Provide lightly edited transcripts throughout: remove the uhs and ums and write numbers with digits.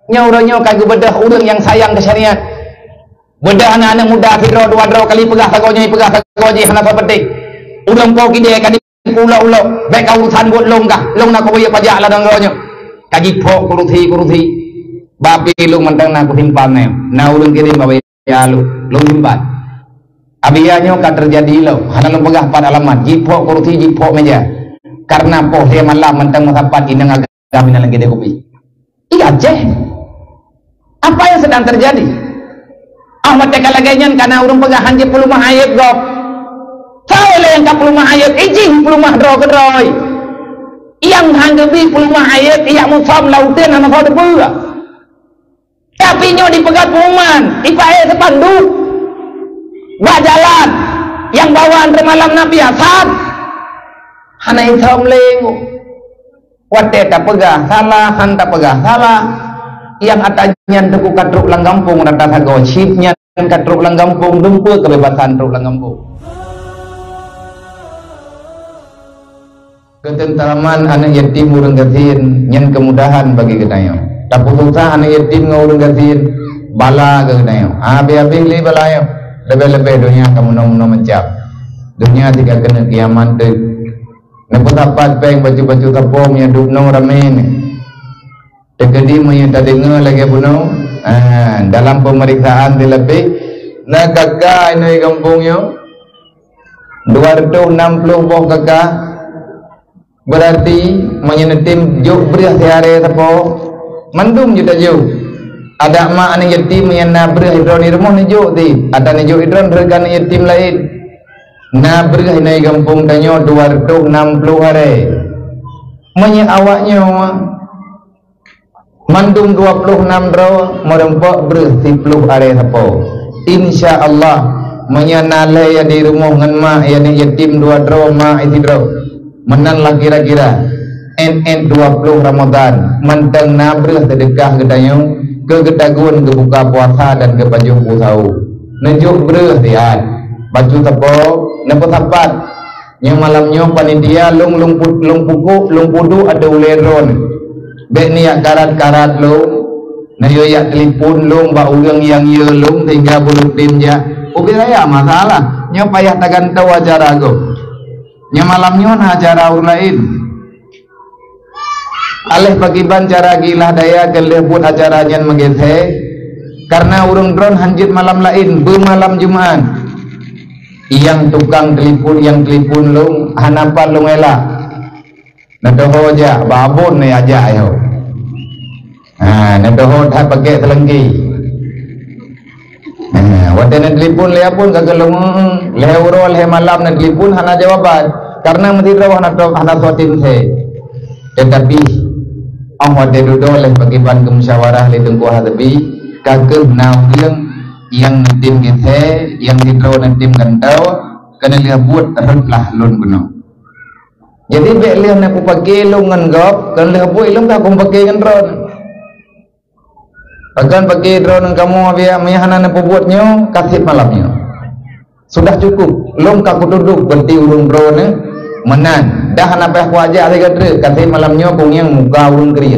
Nyauranya kagak bedah orang yang sayang ke syariat. Bedah anak-anak muda kira dua kali pegah tagonya hana petik. Urang po kide kadi ulo baik urusan buat long nak kau ya pajak lah dongnya. Kagi po kuruthi babi lu mentang nak simpan ne. Na urang kiri bawa ya lu simpan. Abiyanya kan terjadi lo. Hana lu pegah pada alamat jipo kuruthi jipo meja. Karena po dia malam mentang masapat inang agak minang kide kopi. Iya Aceh. Apa yang sedang terjadi? Ahmad tekalagainya karena urang pegah hanje pelumah ayat gop. Saya yang kap pelumah ayat ijing pelumah droy. Yang hanggebi pelumah ayat yang musam lautin sama kau debu. Tapi nyo dipegat pengumuman, ipae sepanduk. Jalan yang bawaan remalam nabi asad. Hana hitam lengu. Wate tak pegah salah, han tak pegah salah. Yang atanya deku katruk lang kampung rata sago chipnya katruk lang kampung dumpu kebebasan truk lang kampung. Ketenteraman anak yatim urang gatin nyen kemudahan bagi kita. Tak putusah anak yatim ngurang gatin bala ke kita. Abi li bala yo. Lebih-lebih dunia kamu nom mencap. Dunia tiga kena kiamat tu. Nepot apa peng baju-baju tapong yang duk nong ramen. Tegedi punya tak dengar lagi puno. Dalam pemeriksaan dilebih nak kakak ini kampungnya 260 boh kakak berarti menyenetim juk beras sehari tapo mandum juta juk ada mak anak yatim yang nabrah hidron di rumah ni juk ti ada ni juk hidron rekan yatim lain nabrah ini kampung tanyo 260 hari menye awaknya mandum 26 dro merempok bersih 10 hari tapo insyaallah menyanale ya di rumah ngan mak ya ni yatim 2 dro mak isi dro menan lah kira-kira NN 20 Ramadan menteng nabrah sedekah gedayung ke gedagun ke buka puasa dan ke baju pusau nejuk bereh tiad baju tapo nepo tapat yang malamnya panitia lung pudu ada uleron bek niak karat lung na yo yak telefon lung ba urang yang ye lung tinggal bulutin ja ubi raya masalah nya payah tagan tahu acara go nya malamnya na acara lain alih pagiban cara gila daya kelebut acara nyen megese karena urang drone hanjit malam lain malam Jumat yang tukang telepon lung hanapa lung elak nadoho aja babon ni aja yo nadoho dah pakai selenggi wate na telepon le pun kagak lung le uro le malam na telepon hana jawaban karena mesti rawah hana sotin se tetapi wate duduk le pagiban ke musyawarah le tengku hadapi kagak nau yang tim kita yang didro dan tim gantau kena lihat buat rentlah lun beno. Jadi bek lihat nak pakai lung ngangop kan lihat buat lung tak kum pakai drone. Akan pakai drone kamu biar meyahana nak buatnya kasih malamnya. Sudah cukup. Lung kaku duduk berti urung drone menan. Dah nak payah wajah lagi kadre kasih malamnya pun yang muka urung kriya.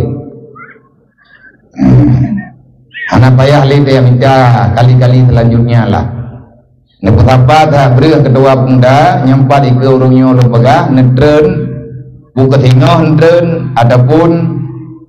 Anak payah lihat yang minta kali-kali selanjutnya lah. Nepot apa dah beri kedua pemuda nyampat di ke urungnya lu pegah netren buka tengah netren adapun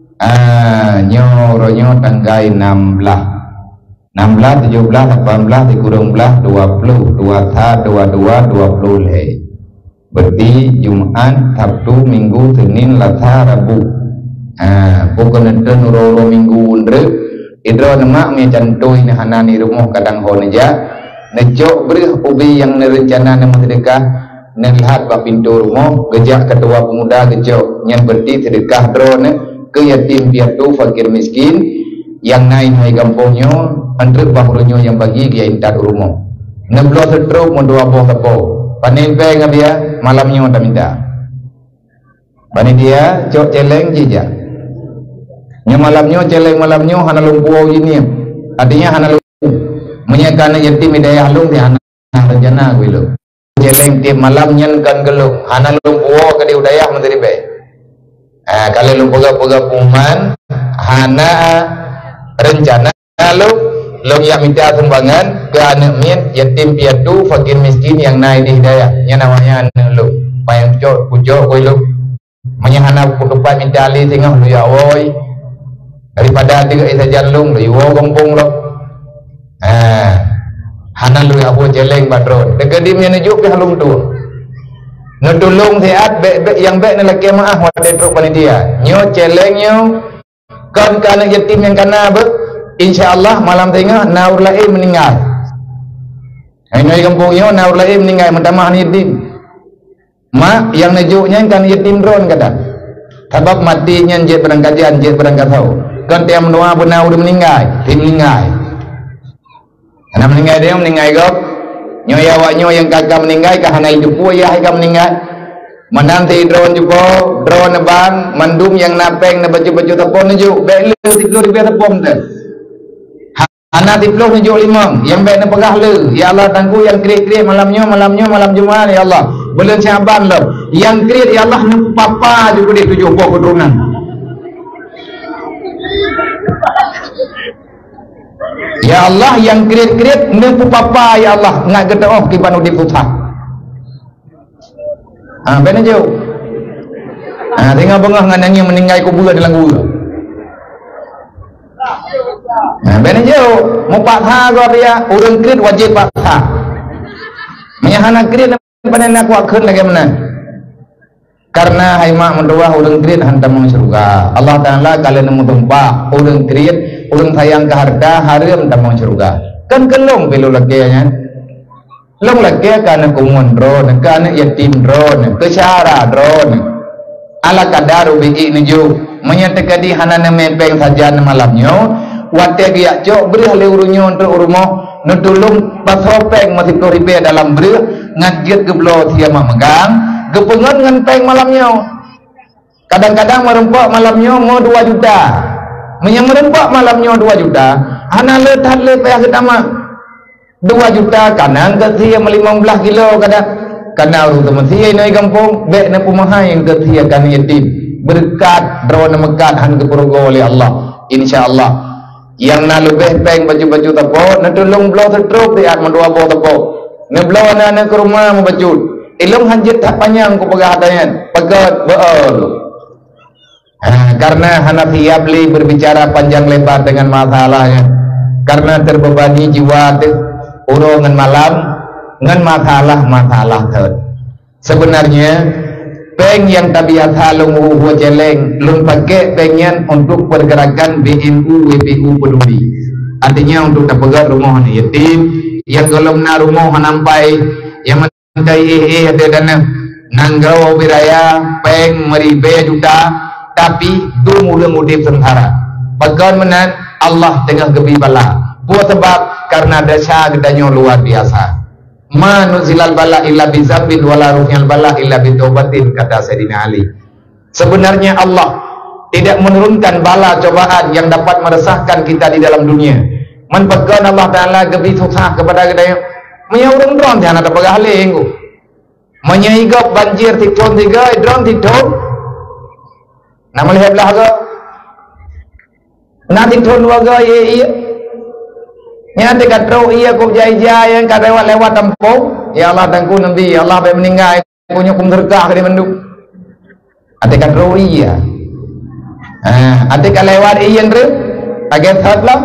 nyoronyo tanggai 16 17 18 dikurung belah 20 22 le. Berarti Jumat Sabtu Minggu Senin Selasa Rabu. Buka netren uro minggu undre idro nama me cantoi ni hana ni rumah kadang ho neja nejok beri ubi yang nerencana nama sedekah nelihat ba pintu rumah gejak ketua pemuda gejok yang berti sedekah drone ke yatim piatu fakir miskin yang naik hai kampungnya andre bahurunyo yang bagi dia intar rumah neblo setruk mo dua boh tapo panen pe ngabia malamnya ta minta bani dia cok celeng jejak nya malamnya celeng malamnya hana lumpuau ini artinya hana lumpuau menyakana yatim hidayah lung di hana rencana gue lo celeng tim malamnya kan gelung hana lumpuau ke di hidayah menteri be kalau lumpuau puman hana rencana long yang minta sumbangan ke anak min yatim piatu fakir miskin yang naik di hidayah nya namanya anak lu payang pujo koi lu menyahana kutupai minta ali tengah lu ya woi daripada tiga isa jalung lu wo kampung lu hana lu ya bo jeleng badron dekat di nya nujuk ke halung tu nutulung sehat yang baik nak kemaah wade truk panitia nyo jeleng nyo kan kana yatim yang kana insyaallah malam tengah naur lain meninggal. Ini kampung nyo naur lain meninggal mentamah yatim. Mak yang najuknya kan yatim drone kata. Sebab matinya jet berangkajian jet berangkat tahu. Kan tiap mendoa benar udah meninggal, tim meninggal. Karena meninggal dia meninggal gop. Nyo ya nyo yang kakak meninggal kahana hidup ya kakak meninggal. Menanti drone juga, drone bang, mandum yang napeng na baju-baju tepon naju, belu 10,000 tepon tu. Anak tiploh naju 5, yang baik na pegah le. Ya Allah tangku yang krik-krik malamnya malam Jumaat ya Allah. Bulan Syaban lo. Yang krik ya Allah nak papa juga di 7 buah keturunan. Ya Allah yang krik-krik nak papa ya Allah ngak gede oh kiban di pusat. Benar jauh. Tengah bengah dengan yang meninggal kubur dalam kubur. Benar jauh. Mau paksa kau dia, orang kredit wajib paksa. Menyahana kredit pada nak wakil lagi mana? Karena haimak mendoa orang kredit hantar masuk surga. Allah Taala kalian nemu tempat orang kredit, orang sayang ke harta haram hantar masuk surga. Kan kelong pelu lagi ya. Long lagi karena kumun drone, karena yatim drone, kesyara drone. Ala kadaru bigi nuju menyatakan di hanana mepeng saja malamnya. Wate giak jok beri hale urunyo untuk urumo nutulung pasopeng masih toribe dalam beri ngajit geblo siapa megang gepengan ngan peng malamnya. Kadang-kadang merempak malamnya mau 2 juta. Menyang merempak malamnya 2 juta. Hana letat le payah ketama. 2 juta kanang kesia 15 kilo kadang urut teman sia ini kampung baik na pemahai yang kesia kan yatim berkat drone mekat han kepurugo oleh Allah insyaallah yang na lebih peng baju-baju tepo na tolong blow tertruk dia mendua bo tepo na blow na ke rumah membajut ilmu hanjit tak panjang ku pegah hadayan pegat beol karena Hanafi beli berbicara panjang lebar dengan masalahnya karena terbebani jiwa urungan malam ngan masalah thot. Sebenarnya peng yang tabiat halung uhu jeleng lung pakai pengen untuk pergerakan BNU WPU peduli. Artinya untuk dapat rumah yatim yang golong na rumah nampai yang mentai ada dana nanggau biraya peng meribe juta tapi dumulung udip sengsara. Bagan menan Allah tengah gebi bala. Buat sebab karena dasar gedanya luar biasa. Manuzilal bala illa bizambin wala ruhnyal bala illa bitobatin kata Sayyidina Ali. Sebenarnya Allah tidak menurunkan bala cobaan yang dapat meresahkan kita di dalam dunia. Menpekan Allah Ta'ala gebi susah kepada gedanya. Menyurung drone tiana ada pegah lenggu. Menyaigap banjir tikton 3 drone tikton. Nama lihat belah ke. Nanti tikton 2 ke iya. Nyata katro iya kau jaya yang kata lewat tempung ya Allah tangku nabi ya Allah baik meninggal punya kumderkah di menduk ate katro iya ate lewat iya ndre pakai thotlah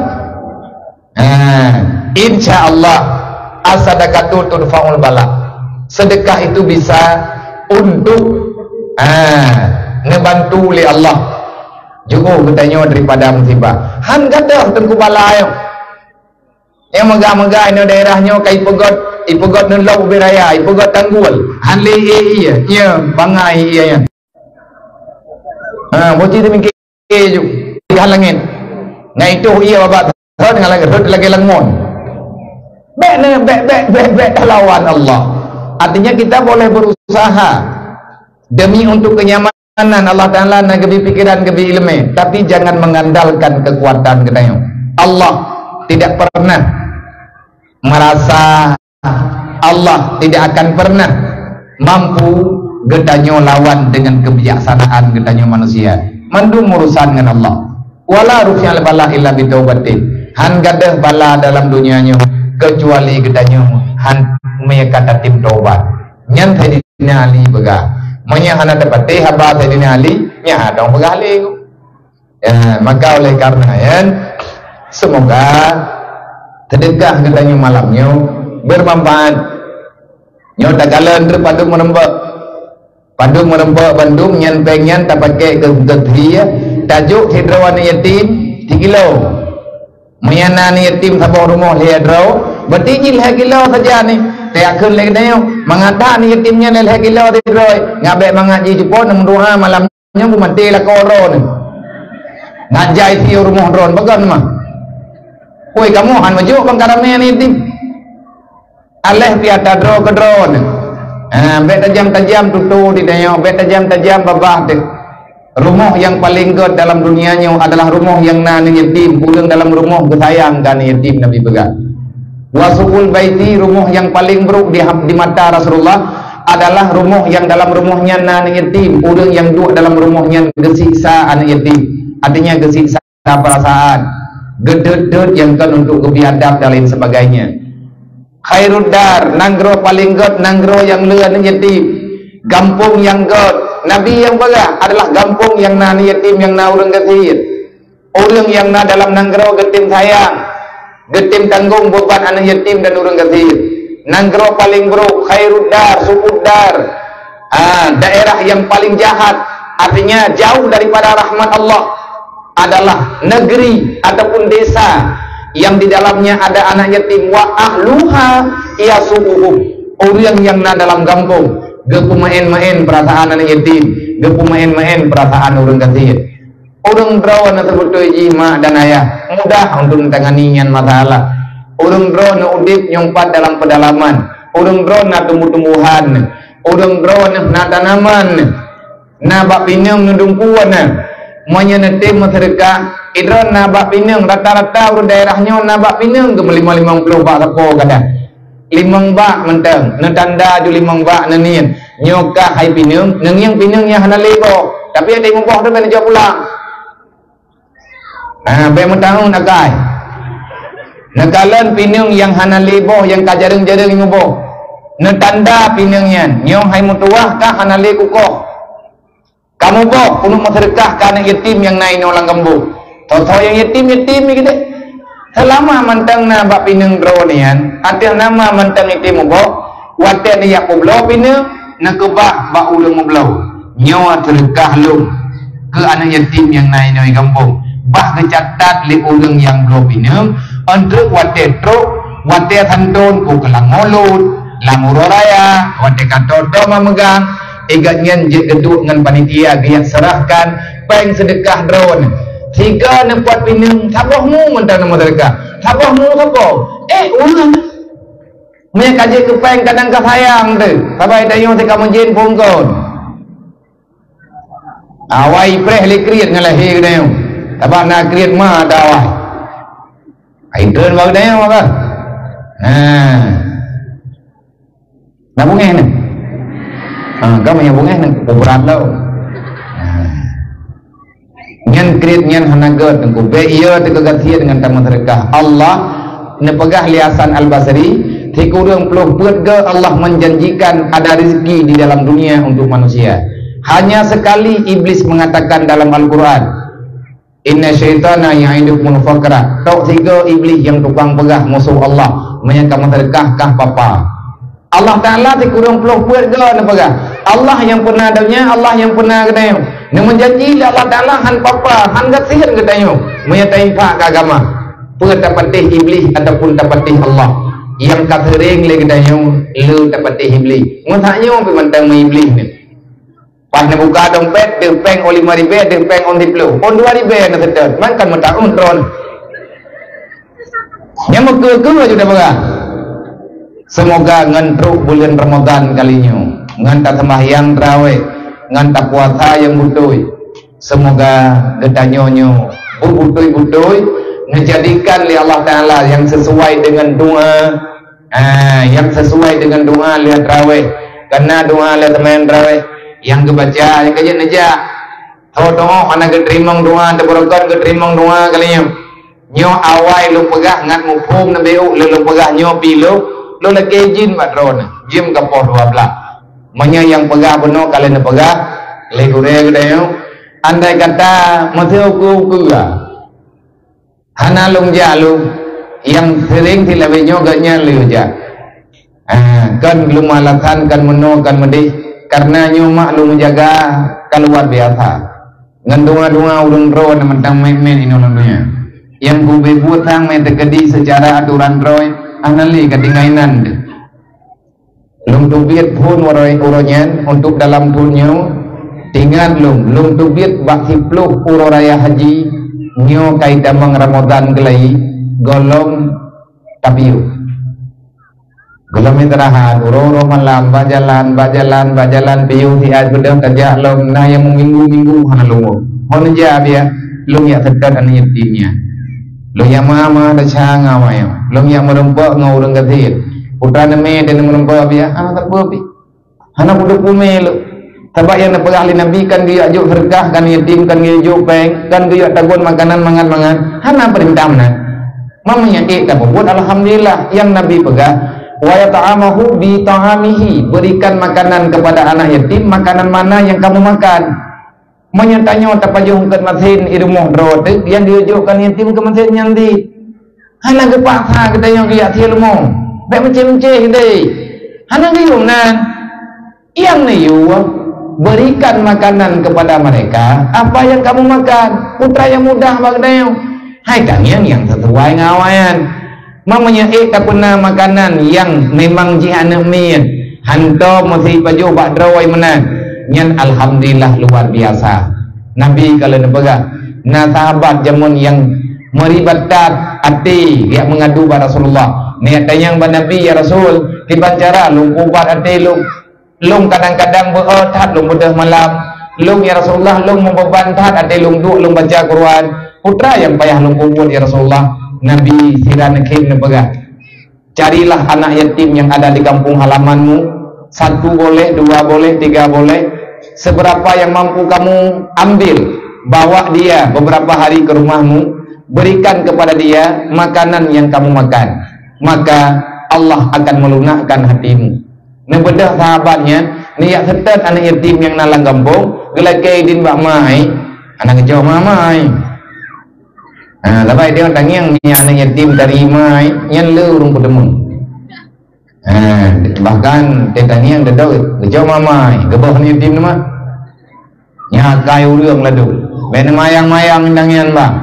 insyaallah as-sadaqatu tudfa'ul bala sedekah itu bisa untuk ngebantu oleh Allah juga bertanya daripada musibah han gadah tengku bala ayo yang megah-megah ini daerahnya kai ipegot nulau beraya ipegot tanggul hanli iya nya bangai iya nya boci tu mikir ju halangin ngai itu iya babat thot ngalang rut lagi langmon bek lawan Allah artinya kita boleh berusaha demi untuk kenyamanan Allah Ta'ala na gebi pikiran gebi ilmu tapi jangan mengandalkan kekuatan kita Allah tidak pernah merasa Allah tidak akan pernah mampu gedanyo lawan dengan kebijaksanaan gedanyo manusia mandung urusan dengan Allah wala rufi'al bala illa bitaubatin. Han gadah bala dalam dunianya kecuali gedanya han me kata tim taubat. Nyan Sayyidina Ali bega. Manya hana dapat haba Sayyidina Ali nya dong bega Ali. Maka oleh karena semoga sedekah gedanya malamnya bermanfaat. Nyo tagalan ter padung merembak Bandung nyan pengen tak pakai ke dia tajuk hidrawan yatim 3 kilo mayana ni yatim sabah rumah lihat draw berarti ni 2 kilo saja ni tak akan lagi dah mengata ni yatimnya 2 kilo tidroy ngabe mengaji jupon mendoa malamnya bu mati lah koron ngajai ti rumah dron bagan mah oi kamu han maju bang karame ni yatim aleh piata draw ke drone bet tajam-tajam tutu di dayo bet tajam-tajam babah dek. Rumah yang paling good dalam dunianya adalah rumah yang nani yatim, pulang dalam rumah kesayangkan yatim Nabi begat. Wasukul baiti, rumah yang paling buruk di mata Rasulullah adalah rumah yang dalam rumahnya nani yatim, pulang yang duduk dalam rumahnya gesiksa anak yatim. Artinya gesiksa perasaan, gedut-gedut yang kan untuk kebiadab dan lain sebagainya. Khairud dar, nanggro paling god, nanggro yang leun yatim. Gampung yang god, Nabi yang baga adalah gampung yang nani yatim yang na urang getir. Orang yang na dalam nanggro getim sayang, getim tanggung beban anak yatim dan urang getir. Nanggro paling buruk, khairud dar, sukud dar. Daerah yang paling jahat, artinya jauh daripada rahmat Allah adalah negeri ataupun desa yang di dalamnya ada anak yatim wa ahluha yasuhum. Orang yang na dalam kampung gepu main-main perasaan anak yatim, gepu main-main perasaan orang kecil. Orang draw na terbutuh mak dan ayah mudah untuk mentanganinya masalah. Orang draw na udip nyompat dalam pedalaman. Orang draw na tumbuh-tumbuhan. Orang draw na tanaman. Na bak pinang nudung kuan na. Manya netim masyarakat idron nabak pinang rata-rata urut daerahnya nabak pinang ke 50 bak sapo kadang 5 bak mentang netanda ju 5 bak nanian nyoka hai pinang nang yang pinangnya hana lebo tapi ada yang mempoh tu ben jauh pulang be mentang nakai nagalan pinang yang hana lebo yang kajareng-jareng ngobo netanda pinangnya nyong hai mutuah ka hana le kukoh kamu boh untuk masyarakat karena yatim yang naik orang kampung. Tahu yang yatim ni kita. Selama mantang na bak pinang dronian, ada nama mantang yatim boh. Waten dia poblo pinang, nak kebah bak ulung poblo. Nyawa terkah lung ke anak yatim yang naik orang kampung. Bah kecatat li ulung yang belum pinang, untuk waten truk, waten santun ku kelang mulut, lamuro raya, waten kantor doma megang. Egatnya geduk dengan panitia dia serahkan peng sedekah drone 3 nempat pinang sabahmu mentang nama sedekah sabahmu apa ulang punya kaji ke peng kadang ke sayang tu sabai tayong si kamu jen pungkon awai preh li kriat dengan lahir kadang sabah nak kriat mah ada awai drone baru tayong apa nak bungeh ni kamu yang bungeh nak berat tau nyan kreat nyan hanagat nangku be iya tegagatian dengan taman sedekah Allah nepegah liasan Al-Basri tikurang peluh berga Allah menjanjikan ada rezeki di dalam dunia untuk manusia. Hanya sekali iblis mengatakan dalam Al-Quran inna syaitana ya'idukumul faqra. Tok 3 iblis yang tukang pegah musuh Allah menyangka sedekah kah papa Allah Ta'ala tikurang peluh berga nepegah Allah yang pernah adanya, Allah yang pernah kedayang. Yang menjanji Allah Ta'ala han papa, han gatsir kedayang. Menyatai pak ke agama. Pertapatih iblis ataupun tapatih Allah. Yang kathering le kedayang, lu tapatih iblis. Mutanya pergi mantang iblis ni. Pas nak buka dompet, dia peng on 5 ribu, dia peng on 10. On 2 ribu nak sedar. Makan mentang tron. Yang meke-ke sudah berah. Semoga ngentruk bulan Ramadan kalinya. Nganta sembahyang tarawih, nganta puasa yang butui. Semoga gedanyonyo butui menjadikan li Allah Ta'ala yang sesuai dengan doa, yang sesuai dengan doa lihat tarawih. Karena doa lihat teman tarawih yang kebaca yang kajian aja doa anak keterimang doa terberkat keterimang doa kalinya nyo awai lu pegah ngat mupum nabe lu pegah nyo pilu lu lagi jin madrona jim kapoh 12 manya yang pegah beno kalian pegah legure gede andai kata matheu ku hana lung jalu yang sering tilawe nyo gaknya lu ja kan lu malatan kan meno kan medih karena nyo mak lu menjaga kan luar biasa ngan dunga ulun ro mentang men inononnya yang ku buat tang men tekedi secara aturan roy anali kadingainan lung tubit pun uronyen untuk dalam punyo tinggal lung tubit bak 10 uro raya haji nyo kai damang Ramadan gelai golong tabiu golong interahan uro malam bajalan piu tiad bedang kerja lom nah yang minggu hana lungo hon ja dia lung ya sedat an yatimnya lung ya mama da changa mayo lung ya merempak ngurung gathir putra me dan merempak dia tak apa hana budak pumel tabak yang napagahli nabi kan dia juk berkah kan yatim kan dia juk peng kan dia tagon makanan mangan hana perintah mana mamanya kita buat alhamdulillah yang nabi pegah wa yata'amahu bi ta'amihi berikan makanan kepada anak yatim makanan mana yang kamu makan menyatanya tapajung ke masin irumuh drote yang diujukkan yatim ke masin nyandi hana ke paksa kita yang dia ilmu baik menceh-menceh kita hana gayung nan yang niyu berikan makanan kepada mereka apa yang kamu makan putra yang mudah bagdayo hai kalian yang sesuai ngawayan mamanya tak pernah makanan yang memang jihana min hanto masih baju bak drawai menan nyan alhamdulillah luar biasa nabi kalau nepegah na sahabat jamun yang meribatkan hati dia mengadu pada Rasulullah niat tanyang ba nabi ya rasul dibancara lung kubat hati lung kadang-kadang beotat lung bedah malam lung ya Rasulullah lung membebantat hati lung duk lung baca Quran putra yang payah lung kubur ya Rasulullah Nabi sirana kim nepegah carilah anak yatim yang ada di kampung halamanmu 1 boleh 2 boleh 3 boleh seberapa yang mampu kamu ambil bawa dia beberapa hari ke rumahmu berikan kepada dia makanan yang kamu makan maka Allah akan melunakkan hatimu nebedah sahabatnya niat setet anak yatim yang nalang kampung gelakai din bak mai anak kecil mamai lepas dia tangiang ni anak yatim terima yang lurung pedemu bahkan dia tangiang dia tahu kejauh mamai gebah ni yatim nama nyakai urang ladu bena mayang-mayang tangian bang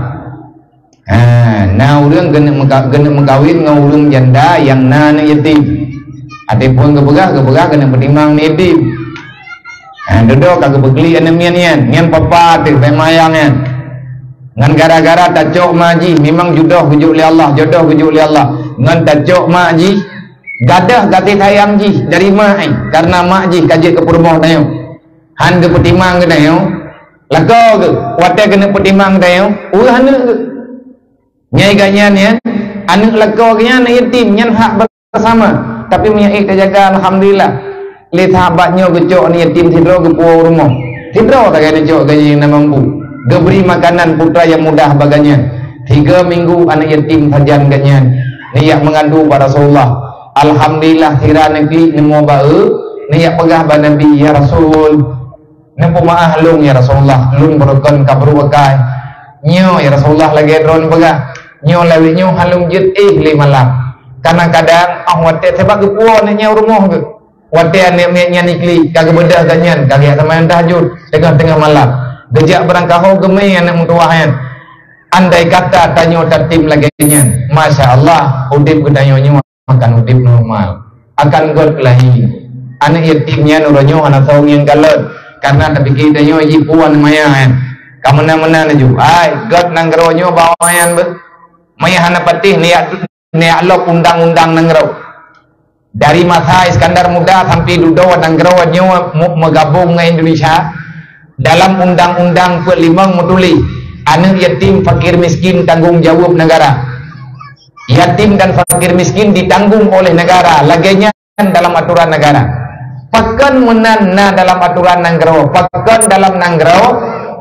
nah urang kena mengkawin dengan urang janda yang na anak yatim adipun kebegah kena pertimbang ni yatim duduk kagak begeli anak mian papa tu mayang yan ngan gara-gara tajok maji memang jodoh gujuk li Allah ngan tajok maji gadah gati sayang ji dari mak karena mak ji kaji ke rumah tayo han ke petimang ke tayo lako ke wate kena petimang tayo hanu ke nyai ganyan ya anu lako ke nya yatim nyan hak bersama tapi menyai terjaga alhamdulillah li sahabatnya gujuk ni yatim tidro ke puau rumah tidro tak kena jok gaji yang mampu diberi makanan putra yang mudah baganya 3 minggu anak yatim sajan ganyan niat mengadu pada Rasulullah alhamdulillah kira negeri nemu bau niat pegah pada Nabi ya Rasul nempu maah lung ya Rasulullah lung berukun kabru bakai nyo ya Rasulullah lagi drone pegah nyo lawi nyo halung jit li malam kadang-kadang wate sebab kepuan nya rumah ke wate nya nikli kagak bedah ganyan kagak sama tahajud tengah-tengah malam gejak berangkahau gemei anak mutuahan andai kata tanyo tertim lagi nyan Masya Allah udip gedanyonyo akan udip normal akan god kelahi anak yatimnya nuronyo anak saung yang galet karena tapi kita nyo jipuan mayan kamena-mena naju ai god nanggeronyo bawayan be maya anak patih niat lo undang-undang nanggero dari masa Iskandar Muda sampai Dudo nanggeronyo megabung dengan Indonesia dalam undang-undang ke-5 mutuli anak yatim fakir miskin tanggung jawab negara yatim dan fakir miskin ditanggung oleh negara laganya dalam aturan negara pakan menana dalam aturan nanggero pakan dalam nanggero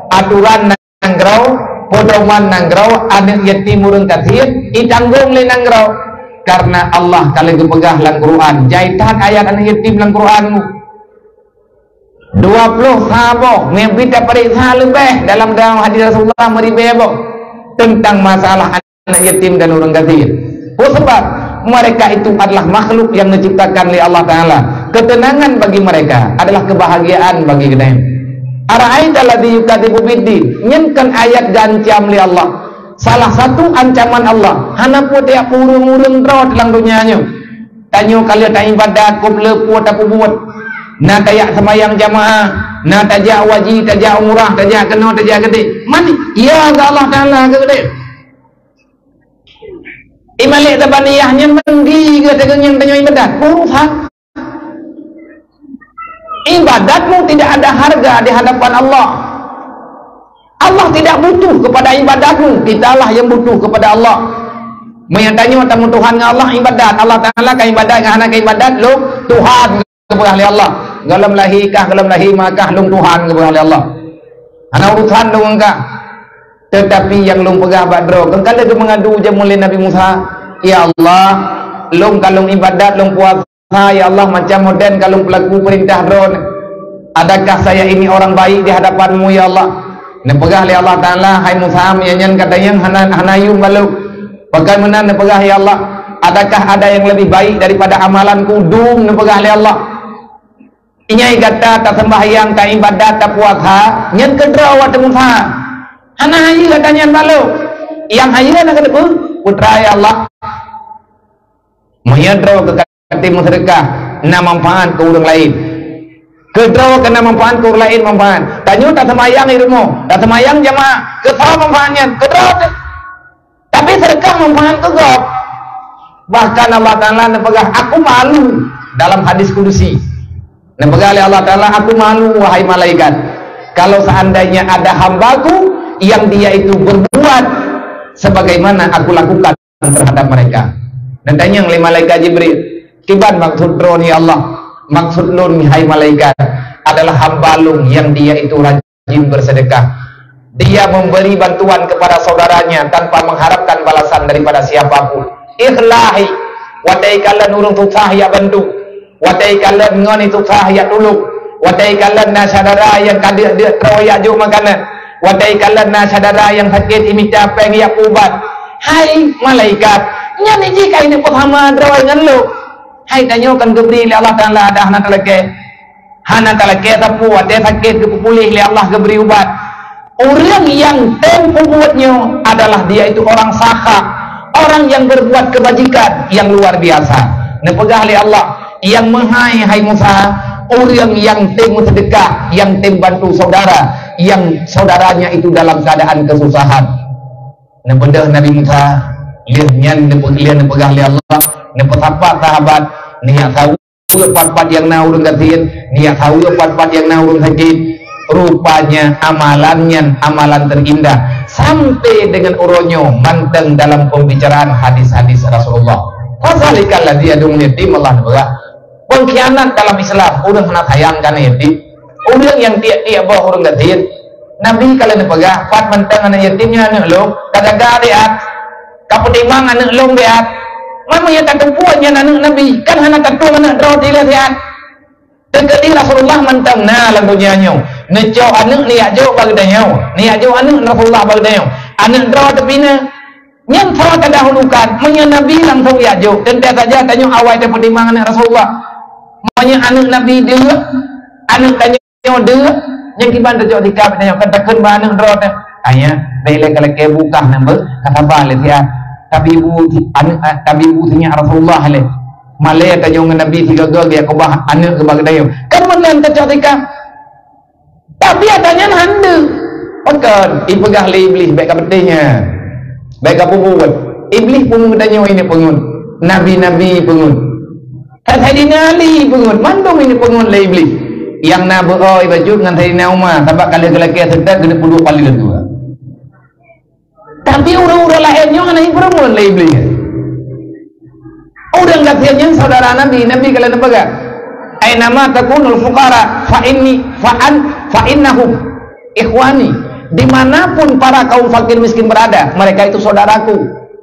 aturan nanggrau podoman nanggrau anak yatim urang kathir itanggung le nanggrau karena Allah kalau dipegah lang Quran jaitan ayat anak yatim lang Quranmu 20 sahabat Nabi tak periksa lebih dalam hadis Rasulullah meribebo tentang masalah anak yatim dan orang kafir. Sebab mereka itu adalah makhluk yang diciptakan oleh Allah Ta'ala. Ketenangan bagi mereka adalah kebahagiaan bagi kita. Ara'aita alladzi yukadzibu biddin, nyenkan ayat gancam oleh Allah. Salah satu ancaman Allah, hana pun dia urung-urung terus dalam dunianya. Tanya kalian tak ibadat, kau lepuat apa buat? Nak tayak semayang jamaah, nak tajak wajib, tajak umrah, tajak kena, tajak gede. Mati. Ya Allah Ta'ala ke gede. Imalik tabaniyahnya mandi ke yang tanya ibadat. Urusan. Ibadatmu tidak ada harga di hadapan Allah. Allah tidak butuh kepada ibadatmu. Kitalah yang butuh kepada Allah. Menyatanya tamu Tuhan dengan Allah ibadat. Allah Ta'ala ke ibadat, dengan anak ibadat, lu Tuhan kepada Allah. Galam lahi kah, galam lahi makah lung Tuhan kepada Allah. Anak urusan lu enggak. Tetapi yang lung pegah badro, kalau dia mengadu je mulai Nabi Musa, ya Allah, lung kalung ibadat, lung puasa, ya Allah macam modern kalung pelaku perintah drone. Adakah saya ini orang baik di hadapanmu ya Allah? Nepegah oleh Allah Ta'ala, hai Musa, yang katanya hanayum balu. Bagaimana nepegah ya Allah? Adakah ada yang lebih baik daripada amalanku? Dum nepegah oleh Allah. Inyai kata tak sembahyang, tak ibadat, tak puasa, nyen kedra wa Musa. Hana hayi katanya balu. Yang hayi nak kata putra ya Allah. Menyadro ke katim sedekah, na manfaat ke orang lain. Kedra kena manfaat ke orang lain manfaat. Tanya tak sembahyang ilmu, tak sembahyang jamaah, kesal manfaatnya, kedra. Tapi sedekah manfaat ke gop. Bahkan Allah Ta'ala nepegah, aku malu dalam hadis kudusi. Nepegah oleh Allah Ta'ala, aku malu wahai malaikat. Kalau seandainya ada hambaku yang dia itu berbuat sebagaimana aku lakukan terhadap mereka. Dan tanya oleh malaikat Jibril, kiban maksud drone ya Allah, maksud lun hai malaikat adalah hamba lun yang dia itu rajin bersedekah. Dia memberi bantuan kepada saudaranya tanpa mengharapkan balasan daripada siapapun. Ikhlahi watai kalian urung susah ya bantu, watai kalian ngoni susah ya tolong, watai kalian nasadara yang kadir dia teroyak jauh makanan, watai kalian nasadara yang sakit imita peng ya ubat. Hai malaikat, nyani jika ini pertama teroyak dengan lu. Hai tanyakan gebri li Allah Ta'ala ada hana talake tapu watai sakit kepulih li Allah gebri ubat. Orang yang tempuh buatnya adalah dia itu orang sakha, orang yang berbuat kebajikan yang luar biasa. Nepegah oleh Allah yang menghai hai Musa, orang yang temu sedekah, yang tem bantu saudara, yang saudaranya itu dalam keadaan kesusahan. Nepedah Nabi Musa, lihatnya nepegah oleh Allah, nepetapa sahabat, niat tahu part-part yang na urung katin, niat tahu part-part yang na urung sakit. Rupanya amalannya amalan terindah sampai dengan uronyo manteng dalam pembicaraan hadis-hadis Rasulullah. Fazalikal ladzi yad'u yatim Allah nebah. Pengkhianat dalam Islam urang hendak hayangkan yatim. Urang yang tiap-tiap bawa urang gatin. Nabi kalian nebah pat manteng anak yatimnya anak lo kadaga deat. Kaputimang anak lo deat. Mamanya tak tumpuannya anak Nabi kan hendak katung anak draw dilihat. Tegati Rasulullah mantang na lagunya nyo. Neco anak niat jo bagi danyo. Niat jo anak Rasulullah bagi danyo. Anak draw tapi na nyang salah terdahulukan. Manya Nabi langsung ya jo. Tentu saja tanyo awal dia pertimbangan anak Rasulullah. Manya anak Nabi dia, anak danyo dia. Yang kiban terjauh di kab danyo katakan ba anak draw ta. Aya, dai kalau ke buka number kata balik ya. Tapi ibu anak tapi ibu nya Rasulullah le. Malaya kanyong Nabi tiga gol dia kebah anak kebag dayo. Kan menan tercotika. Tapi adanya hande. Okan, ipegah le iblis baik kabetenya. Baik apa buat? Iblis pun danyo ini pengun. Nabi-nabi pengun. Sayyidina Ali pengun. Mandom ini pengun le iblis. Yang nabi oi baju dengan Sayyidina Umar, sebab kali kelaki sedar kena puluh kali kedua. Tapi orang-orang lainnya anak ibrahim le iblis. Orang kasihannya saudara Nabi kalian apa? Aina ma takunul fuqara fa innahum ikhwani. dimanapun para kaum fakir miskin berada, mereka itu saudaraku.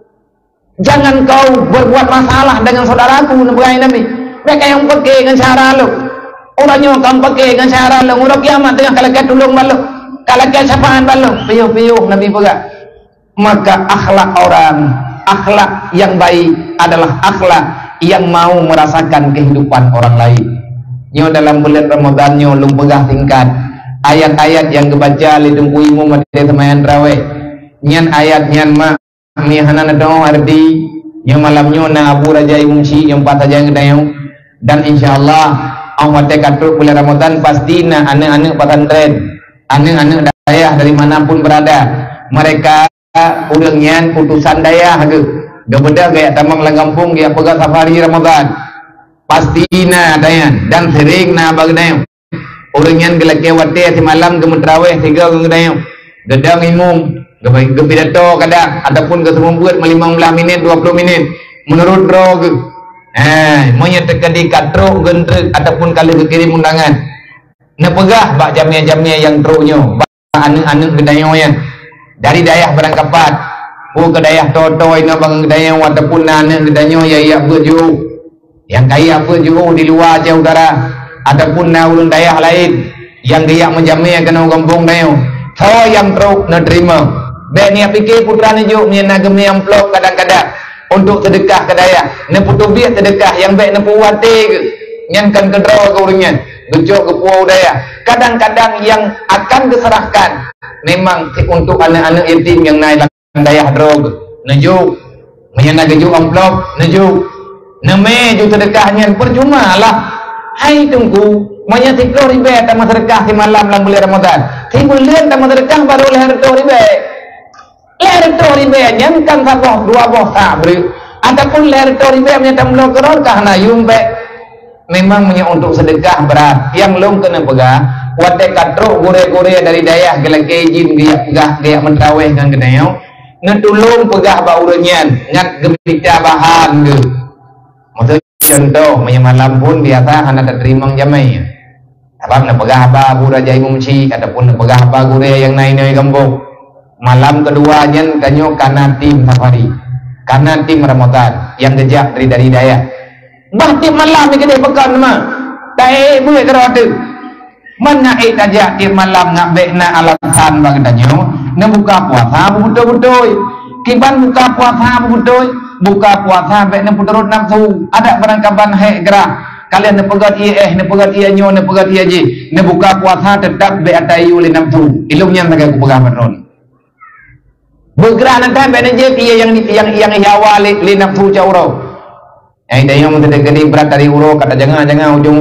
Jangan kau berbuat masalah dengan saudaraku. Nabi, mereka yang pakai dengan cara lu, orangnya kamu pakai dengan cara lu, urang kiamat dengan kalau kita tolong balu, kalau kita sapaan balu, piuh Nabi pegang. Maka akhlak orang, akhlak yang baik adalah akhlak yang mau merasakan kehidupan orang lain. Nyo dalam bulan Ramadan nyo lung pegah tingkat ayat-ayat yang kebaca li tungkuimu mati semayan raweh. Nyan ayat nyan ma mi hanan do ardi nyo malam nyo na abu raja imumsi yang pat aja ngedayong, dan insyaallah au mate katruk bulan Ramadan pastina anak-anak pesantren, anak-anak dayah dari manapun berada, mereka urang nyan putusan dayah ge gebeda gaya tamang lang kampung dia pegah safari Ramadan. Pastina dayan dan sering na bagdayo orang yang gelake wate si malam gemetraweh tiga gengdayo gedang imum gepidato kadang ataupun ke semumbuat 15 menit 20 menit menurut drog monya tekadi katro gentrek ataupun kali kekirim undangan na pegah bak jamnya yang trunyo bak anu gedayo ya dari dayah berangkapat ke dayah toto ina bang gedayo ataupun na gedayo ya beju yang kaya pun juga di luar jauh utara, ataupun na ulun dayah lain yang dia menjamia kena kampung dayo, so yang teruk na terima. Baik ni fikir putra ni juk ni na gemi amplop kadang-kadang untuk sedekah ke dayah, na putu biar sedekah yang baik na puwate ke, nyankan kedra ke urangnya, gejok ke puau dayah. Kadang-kadang yang akan diserahkan memang untuk anak-anak yatim yang naik dayah drog, na juk, menyana gejok amplop, na juk. Nama ju sedekahnya percuma lah. Hai tunggu, manya 10 ribu tamat sedekah di malam lang bulan Ramadan. 10 bulan tamat sedekah baru leher 10 ribu. Leher 10 ribu nyangkan saboh 2 boh sabri. Ataupun leher 10 ribu nya tamlo keron kahna yumbe. Memang menya untuk sedekah berat. Yang long kena pegah, wate katro gore-gore dari dayah gelak kejin dia pegah dia mentraweh kan kedayo. Ngetulung pegah baurunyan, ngat gemita bahan ge. Maksud contoh malam pun biasa hana tak terima jamai. Sebab nak pegah apa abu raja imumsi ataupun nak pegah apa gure yang naik kampung. Malam keduanya kanyo karena tim safari, karena tim Ramadan yang gejak dari daya. Bah tim malam ni kedai pekan mah. Tai buat kerana mana aja tim malam ngabek na alasan bagi danyo. Nak buka puasa betul-betul. Kiban buka puasa betul. Buka puasa sampai nak putarut nafsu ada perangkapan hek gerah kalian nak pegat nak pegat nyo nak pegat je nak buka puasa tetap be atayu le nafsu ilmunya tak aku pegang beron bergerak nanti be je yang hawa le nafsu cauro yang mesti gede berat dari uro kata jangan ujung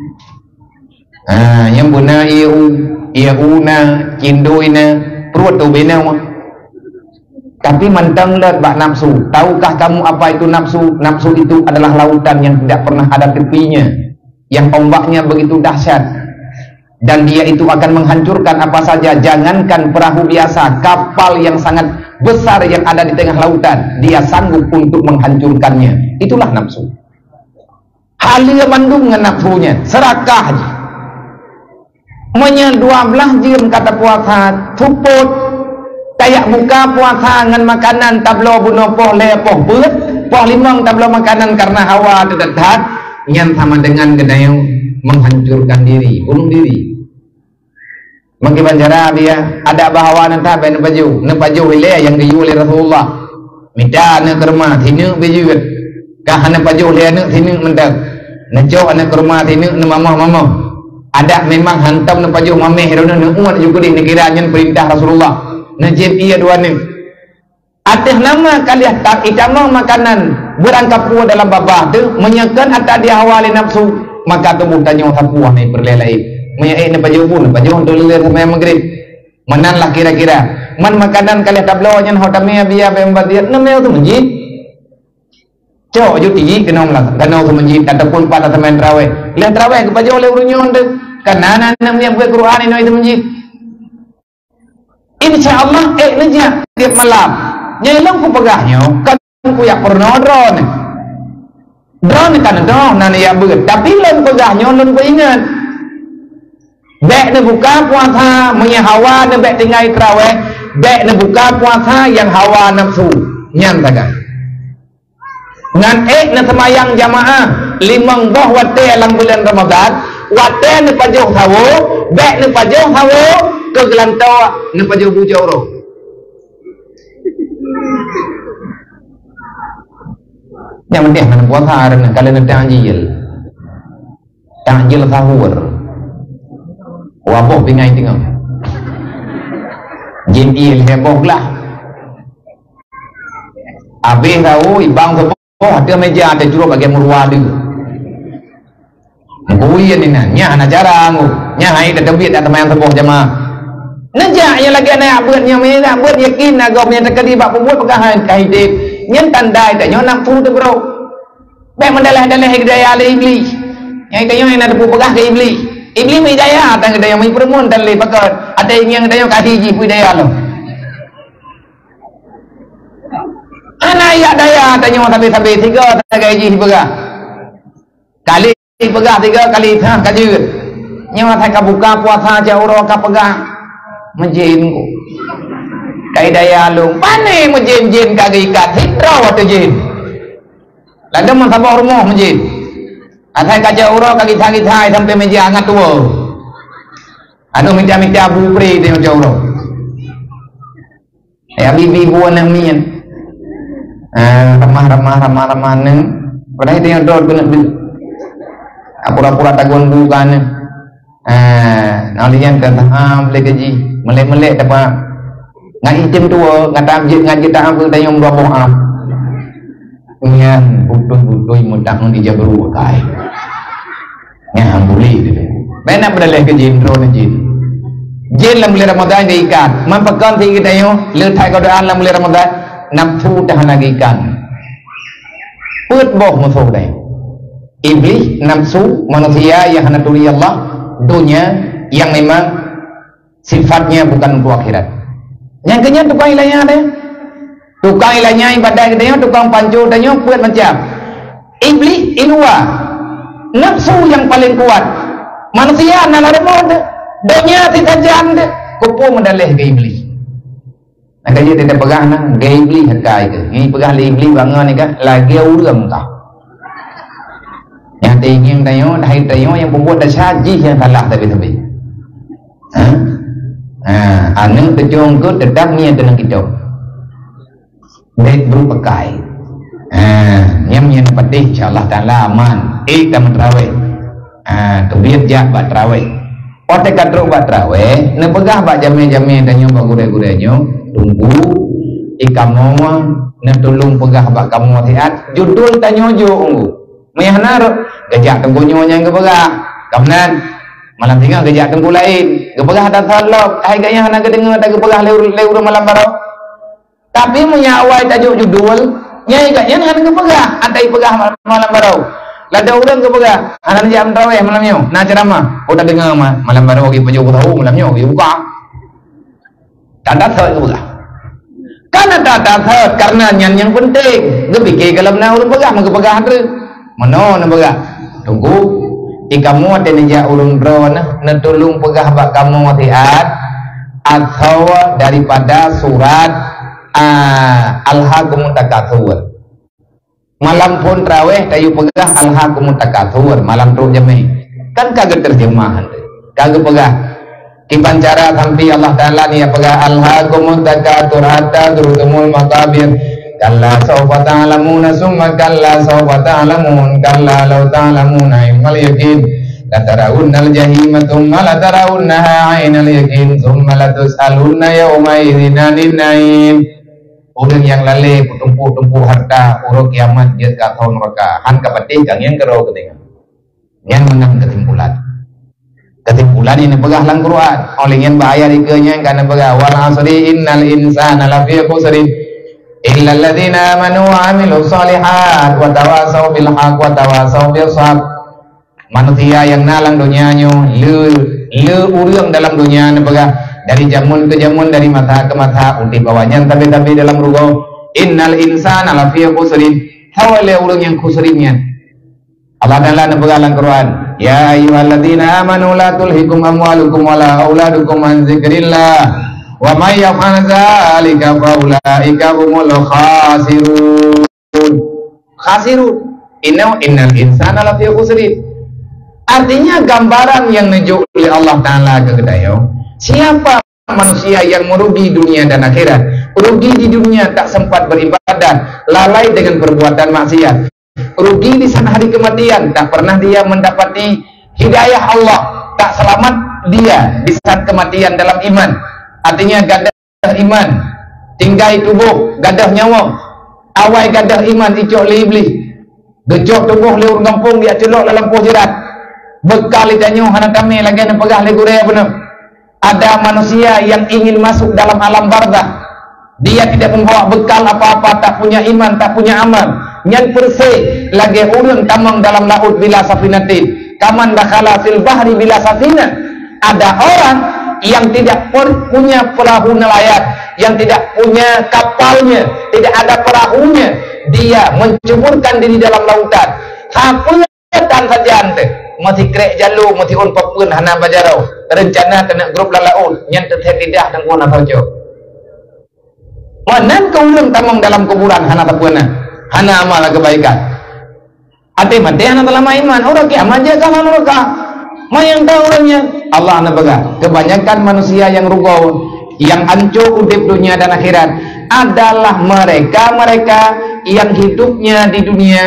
yang guna ia una cindoina perut tu bena. Tapi mentang let bak nafsu. Tahukah kamu apa itu nafsu? Nafsu itu adalah lautan yang tidak pernah ada tepinya, yang ombaknya begitu dahsyat, dan dia itu akan menghancurkan apa saja. Jangankan perahu biasa, kapal yang sangat besar yang ada di tengah lautan, dia sanggup untuk menghancurkannya. Itulah nafsu. Halia mandung dengan nafsunya, serakah. Menya 12 jam kata puasa, tuput. Kayak buka puasa dengan makanan tablo bunopoh lepoh beut, poh limang tablo makanan karena hawa dekat yang sama dengan gedayung menghancurkan diri, bunuh diri. Mungkin cara dia ada bahawa nanti baju wilayah yang dijual oleh Rasulullah. Minta anak kerma sini baju kah anak baju wilayah sini mendak. Najok anak kerma sini mamah. Ada memang hantam anak baju mameh rona umat juga di negara perintah Rasulullah. Najib ia dua ni. Atas nama kalian tak itamang makanan berangkap puas dalam babah tu menyekan atas dia awali nafsu maka tubuh tanya sapuah ni perlelai. Menyai ni baju pun baju untuk lilir sampai maghrib. Mananlah kira-kira. Man makanan kalian tablonya hotamnya biar bembadiat namanya tu menjid. Cok ju tinggi kena tu menjid ataupun pada teman terawih. Lihat terawih ke baju oleh urunyon tu. Karena namanya buat Quran ini itu menjid. InsyaAllah naja tiap malam nyelong ku pegahnya kan ku yak pernah drone kan nana ya beget tapi lon pegahnya lon ku ingat Bek ni buka puasa punya hawa ni bek tinggal terawih. Bek ni buka puasa yang hawa nafsu nyan tagay. Ngan ni semayang jamaah limang boh wate dalam bulan Ramadan. Wate ni pajuh sawo, bek ni pajuh sawo ke gelantau ni pajuh bujau roh. Yang penting mana puasa ada kalau nak tanjil sahur. Wabok pingai tengok. Jin il heboh lah. Habis tahu ibang tu ada meja ada curug bagi murwa dia. Bui ni nya ana jarang nya hai dah tebit dah teman sebuah jemaah. Najak yang lagi nak buatnya mereka buat yakin agak punya tekadi bab pembuat pegahan kaidip. Nyen tandai tak nyo nak tu bro. Baik mendalah-dalah hidayah ala iblis. Yang kayo nak depu pegah ke iblis. Iblis mai daya tang daya mai perempuan dan le pakat. Ada yang daya kasih ji daya lo. Ana ya daya tanya sampai tiga tagai ji pegah. Kali pegah tiga kali tah kajut. Nyawa thai ka buka puasa jauh ka pegah. Menjin ku. Kai daya lu. Pane menjin-jin ka ikat hidro atau jin. Lada man sabah rumah menjin. Atai kaja urang kaki thai sampai meja angat tua. Anu minta abu pri dia kaja urang. Ya bibi buan nang mian. Ramah nang. Padahal dia dor guna bil. Pura-pura tagon bukan. Nalian kata boleh gaji. Melek-melek dapat. Ngai item tua, ngaji tak ambil tayong dua boham. Ngan butuh-butuh mudang di jabru kai. Ngan boleh tu. Benar berdalih ke jin ro jin. Jin dalam bulan Ramadan dia ikan. Mampakan ti kita yo, le thai ko doan dalam bulan Ramadan nafsu dah lagi ikan. Put boh musuh dia. Iblis nafsu manusia yang hendak tuli Allah, dunia yang memang sifatnya bukan untuk akhirat. Yang kenyang tukang ilahnya ada. Tukang ilahnya ibadah kita, tukang pancu tanya kuat macam iblis ilwa. Nafsu yang paling kuat. Manusia nak remod. Dunia tidak janda. Kupu mendalih ke iblis. Nak dia tidak pegang nak ke iblis hakai ke. Ini pegang le iblis bangun ni kan lagi urang kah. Yang tinggi tanya dah tanya yang pembuat dah saji yang salah tapi. Anu terjong ke tetap niat dengan kita. Baik berpakai. Yang penting insya-Allah taala aman. Kita mentraweh. Kebiat jak bat traweh. Otak kadro bat traweh, ne pegah bat jamin-jamin danyo bat gure-gurenyo, tunggu ikamo ne tolong pegah bat kamu tiat, judul tanyo jo unggu. Mayahnar gajak tenggonyo nya ke pegah. Kamnan malam tinggal gajak tenggu lain. Ke pegah tak salok, ai gaya hana ke dengar tak ke pegah leur malam barok. Tapi menyawai tajuk judul nyai gaknya hana ke pegah, andai pegah malam barok. Lada orang ke pegah, anak jam tarawih malamnya, nak ceramah, udah dengar malam baru lagi pejuh tahu malamnya, dia buka. Tak datang ke pegah. Karena tak datang, karena yang penting, dia fikir kalau nak orang pegah, maka pegah ada. Mana nak pegah? Tunggu, ikamu ada nejak ulun drone, nak tolong pegah bak kamu tiat, atau daripada surat Al-Hakumut Takatsur. Malam pun tarawih tayu pegah Al-Hakumut Takatsur malam tu jami kan kagak terjemahan kagak pegah kipan cara sampai Allah Ta'ala ni pegah Al-Hakumut Takatsur hatta turumul maqabir kalla sawfa ta'lamuna summa kalla sawfa ta'lamun kalla law ta'lamuna ilmal yaqin la tarawunnal jahima thumma la tarawunnaha 'ainal yaqin thumma la tus'alunna yawma idzin 'anil na'im. Orang yang lalai tumpu harta urut kiamat dia tak tahu neraka han kapatih kang yang kerau ketingan yang menang kesimpulan ini pegah lang Quran oleh yang bahaya dikenya karena pegah wal asri innal insana lafi khusrin illa alladziina amanu wa 'amilus shalihat wa tawasaw bil haqq wa tawasaw bis sabr. Manusia yang nalang dunianya le urang dalam dunia ni pegah dari jamun ke jamun, dari mata ke mata, undi bawahnya tapi dalam rugo innal insana lafi khusrin hawale urang yang khusrinnya Allah Ta'ala nak pegalang Quran Ya ayyuhalladzina amanu la tulhikum amwalukum wala auladukum an dzikrillah wa may yaf'al dzalika fa ulaika humul khasirun. Innal insana lafi khusrin. Artinya gambaran yang ditunjuk oleh Allah Ta'ala ke kita siapa manusia yang merugi dunia dan akhirat. Rugi di dunia tak sempat beribadah, lalai dengan perbuatan maksiat. Rugi di sana hari kematian, tak pernah dia mendapati hidayah Allah, tak selamat dia di saat kematian dalam iman. Artinya gadah iman, tinggai tubuh, gadah nyawa. Awai gadah iman, icok le iblis. Gejok tubuh le urang kampung, dia celok dalam lampu jerat. Bekal ditanya hana kami lagi nak pegah le guraya benar. Ada manusia yang ingin masuk dalam alam barzakh. Dia tidak membawa bekal apa-apa, tak punya iman, tak punya amal. Nyan persih lagi urang tamang dalam laut bila safinatin. Kaman dakhala fil bahri bila safina. Ada orang yang tidak punya perahu nelayan, yang tidak punya kapalnya, tidak ada perahunya. Dia menceburkan diri dalam lautan. Haputan saja ante. Mati krek jalu, mati un papun hana bajarau. Rencana kena grup lalaun, nyan teteh lidah dan guna tarjo. Manan kau ulung tamang dalam kuburan hana tapuna, hana amal kebaikan. Ate mati hana dalam iman. Orang kiamat aja kan mereka. Mayang tahu orangnya. Allah na baga. Kebanyakan manusia yang rugo, yang hancur udip dunia dan akhirat adalah mereka yang hidupnya di dunia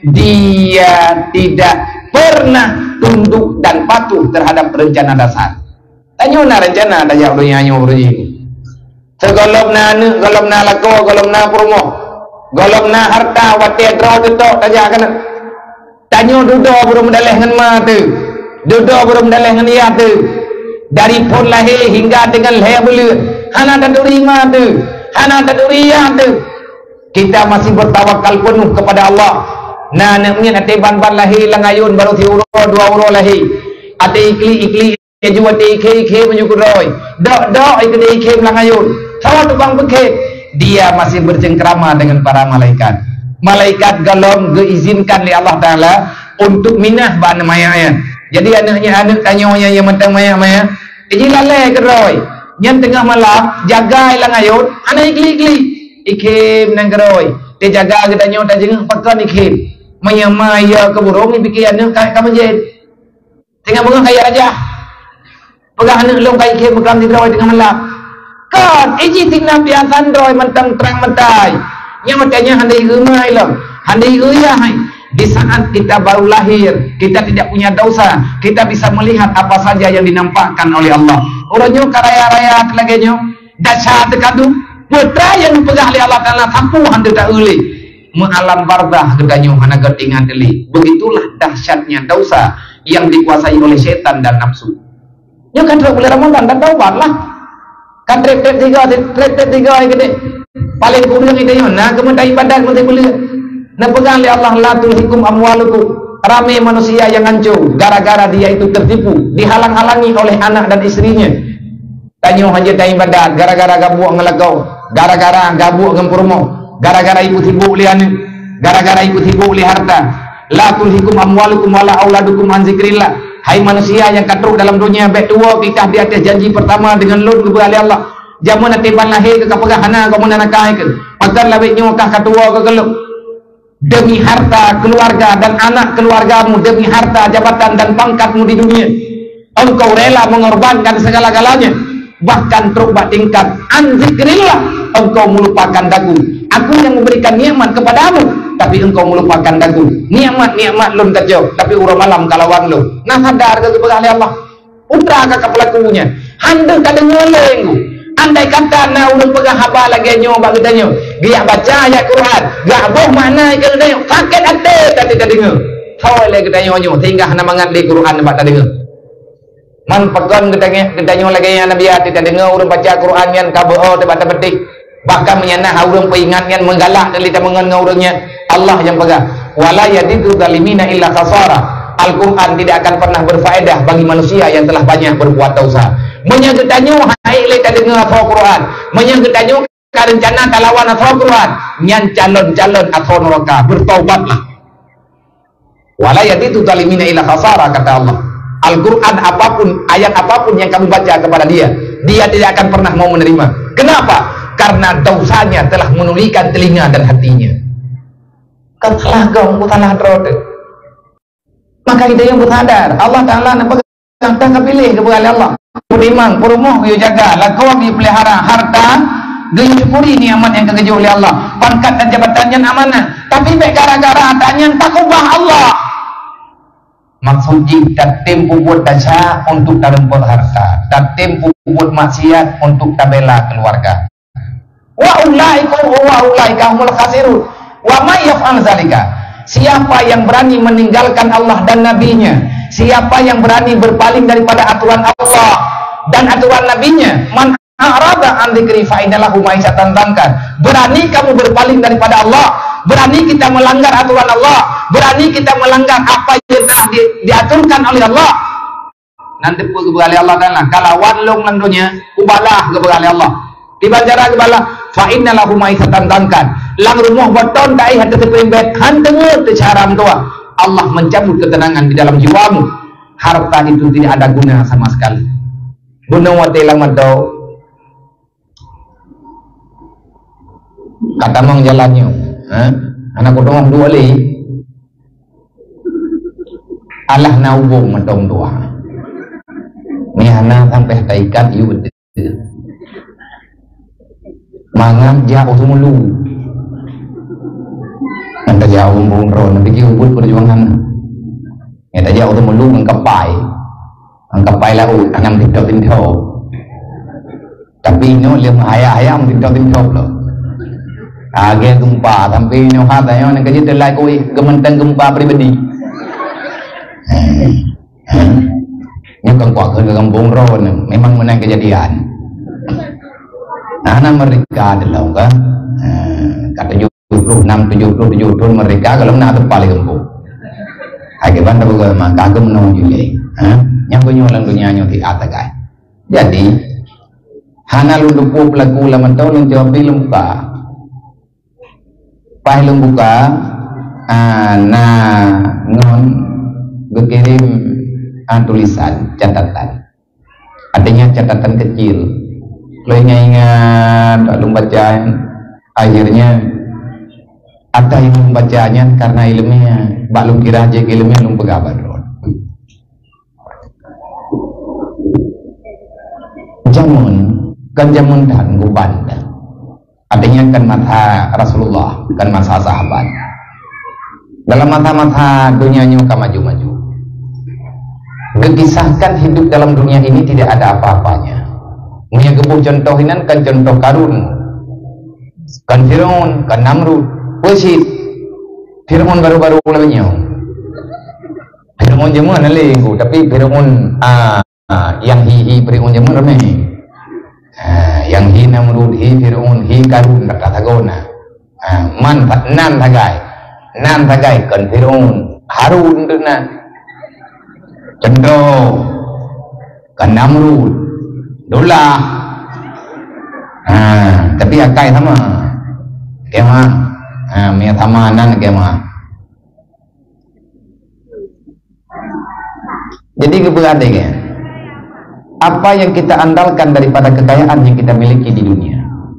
dia tidak pernah tunduk dan patuh terhadap rencana dasar. Tanya rencana daya dunia nyo berji. Segolobna anu, golobna lako, golobna promo, golobna harta, wate draw tetok saja kan. Tanya dudo belum daleh ngan ma tu. Dudo belum daleh ngan ia tu. Dari pun lahir hingga dengan lahir bulu. Hana taduri ma tu. Hana taduri ya tu. Kita masih bertawakal penuh kepada Allah. Nah, namanya ate ban-ban lahir langayun baru 3 euro 2 euro lahir. Ate ikli jual TK menyukuroi. Dok ikli langayun. Sawa tukang bekek. Dia masih bercengkrama dengan para malaikat. Malaikat galom diizinkan oleh Allah Ta'ala untuk minah ban mayanya. Jadi anak tanyanya yang mentang maya-maya. Iji lalai keroi. Yang tengah malam jaga langayun. Anak ikli. Ikim nang keroi. Dia jaga kita nyo tak jengah pakan ikim. Maya-maya ke burung ni fikir anak kat masjid. Tengah burung kaya aja. Pegah anak long kai ikim bekam di keroi tengah malam. Kan iji tinggal biasa droi mentang terang mentai. Yang makanya handai rumai lah. Handai uyah. Di saat kita baru lahir, kita tidak punya dosa, kita bisa melihat apa saja yang dinampakkan oleh Allah. Orangnya karaya-raya kelaganya, dasar tekadu, putra yang dipegah oleh Allah Ta'ala, tampu handa tak uli. Mengalam barzah gedanya, hana gedingan deli. Begitulah dahsyatnya dosa yang dikuasai oleh setan dan nafsu. Ya kan boleh Ramadan dan taubat lah. Kan trek-trek tiga gede. Paling kurang itu ya, nah kemudian ibadat mesti boleh. Nah pegang oleh Allah la tulhikum amwalukum. Ramai manusia yang hancur gara-gara dia itu tertipu, dihalang-halangi oleh anak dan istrinya. Tanyo hanya tak ibadat gara-gara gabuk ngelagau, gara-gara gabuk ngempurmo, gara-gara ikut hibuk lian, gara-gara ikut hibuk li harta. La tulhikum amwalukum wala auladukum an zikrillah. Hai manusia yang katruk dalam dunia baik tua kita di atas janji pertama dengan lut kepada Allah. Jamun atiban lahir ke kapagahana kamu nanakai ke. Pagar labik nyokah katua ke geluk. Demi harta keluarga dan anak keluargamu, demi harta jabatan dan pangkatmu di dunia, engkau rela mengorbankan segala-galanya, bahkan terubah tingkat anzikrillah, engkau melupakan dagu. Aku yang memberikan nikmat kepadamu, tapi engkau melupakan dagu. Nikmat lun kacau, tapi urang malam kalawan lu. Nah sadar ke kepada Allah, utra kakak pelakunya, anda kadang ngeleng. Andai kata na ulun pegah haba lagi nyoba katanya, dia baca ayat Quran, gak boh makna ikan dia, sakit hati tak dengar. Hoi lagi katanya nyo, tinggal hana mangat di Quran nampak tak dengar. Man pegon katanya lagi yang Nabi tidak dengar urun baca Quran yang kabao tak petik. Bahkan menyanah urun peingat yang menggalak dan lidah mengenal urunnya. Allah yang pegang. Wala yadidu zalimina illa khasara. Al-Quran tidak akan pernah berfaedah bagi manusia yang telah banyak berbuat dosa. Menyegetanyo hai le tak dengar atau Quran, menyegetanyo ka rencana talawan atau Quran, nyan calon-calon atau neraka, bertaubatlah. Wala yatitu zalimina ila khasara, kata Allah. Al-Quran apapun, ayat apapun yang kamu baca kepada dia tidak akan pernah mau menerima. Kenapa? Karena dosanya telah menulikan telinga dan hatinya. Kan salah kau, salah terode. Maka kita yang bersadar, Allah Ta'ala nak pegang tak pilih kepada Allah. Purimang, purumuh, you jaga, lakau you pelihara, harta, you syukuri ni aman yang kekeju oleh Allah. Pangkat dan jabatan yang amanah. Tapi gara-gara hartanya tak ubah Allah. Maksudnya tak tempu buat dasar untuk tak remput harta, tak tempu buat maksiat untuk tak bela keluarga. Wa ulaika humul khasirun. Wa may yaf'al zalika. Siapa yang berani meninggalkan Allah dan nabinya, siapa yang berani berpaling daripada aturan Allah dan aturan nabinya, man a'rada an dzikri fa innalahu ma'isatan dhankan. Berani kamu berpaling daripada Allah, berani kita melanggar aturan Allah, berani kita melanggar apa yang telah diaturkan oleh Allah. Nanti pun kepada Allah Ta'ala kalau wadlong lang dunia ubalah kepada Allah di banjara kebalah fa innalahu ma'isatan dhankan. Lang rumah beton dai hati terpembet hantengut secara tua. Allah mencabut ketenangan di dalam jiwamu. Harta itu tidak ada guna sama sekali. Guna wate lamadau kata mang jalannya, anak kodong dua li, Allah naubung madong dua, ni anak sampai taikat you betul, mangam jauh semulu, anda jauh bumbung nanti you buat perjuangan, anda jauh semulu angkapai lau, anam tinto, tapi ini lem ayam tinto loh. Age gempa sampai nyo katanya nak kerja terlai koi gementang gempa pribadi. Nyo kan kuat ke kampung ron memang menang kejadian. Anak mereka adalah kan kata 76 77 tahun mereka kalau nak terpaling kampung. Age banda bukan maka agam no jule. Yang punya orang dunia nyo ti atakai. Jadi hana lu dupu pelaku laman tahun jawab film buka. Pahilung buka, ngon berkirim tulisan catatan. Adanya catatan kecil. Kalau ingat, belum baca, akhirnya ada yang membacanya karena ilmunya. Belum kira aja ilmunya belum pegabat. Jamun, kan jamun dan gubanda. Adanya kan mata Rasulullah, kan masa sahabat. Dalam mata-mata dunianya maju-maju. Dikisahkan hidup dalam dunia ini tidak ada apa-apanya. Punya gebuh contohinan kan contoh Karun, kan Fir'aun, kan Namrud, Wasid. Fir'aun baru-baru lainnya. Fir'aun jamuan lagi, tapi Fir'aun yang hihi Fir'aun jamuan ramai. Yang hi Namrud, hi Fir'aun, hi Karun kata gona. Man nan tagai kan Fir'aun, Harun tu na. Cendro kan Namrud, Dolah. Tapi akai sama. Kemah. Mia sama nan kemah. Jadi keberada kan? Apa yang kita andalkan daripada kekayaan yang kita miliki di dunia.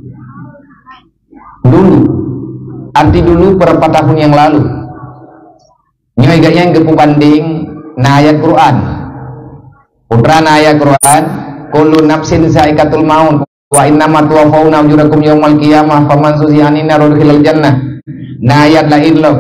Dulu, arti dulu beberapa tahun yang lalu, nyoy gaya yang kepu banding na ayat Quran. Putra na ayat Quran, kullu nafsin saikatul maut wa innama tuwaffawna ujurakum yaumal qiyamah faman suzianina rudkhilal jannah. Na ayat lain loh.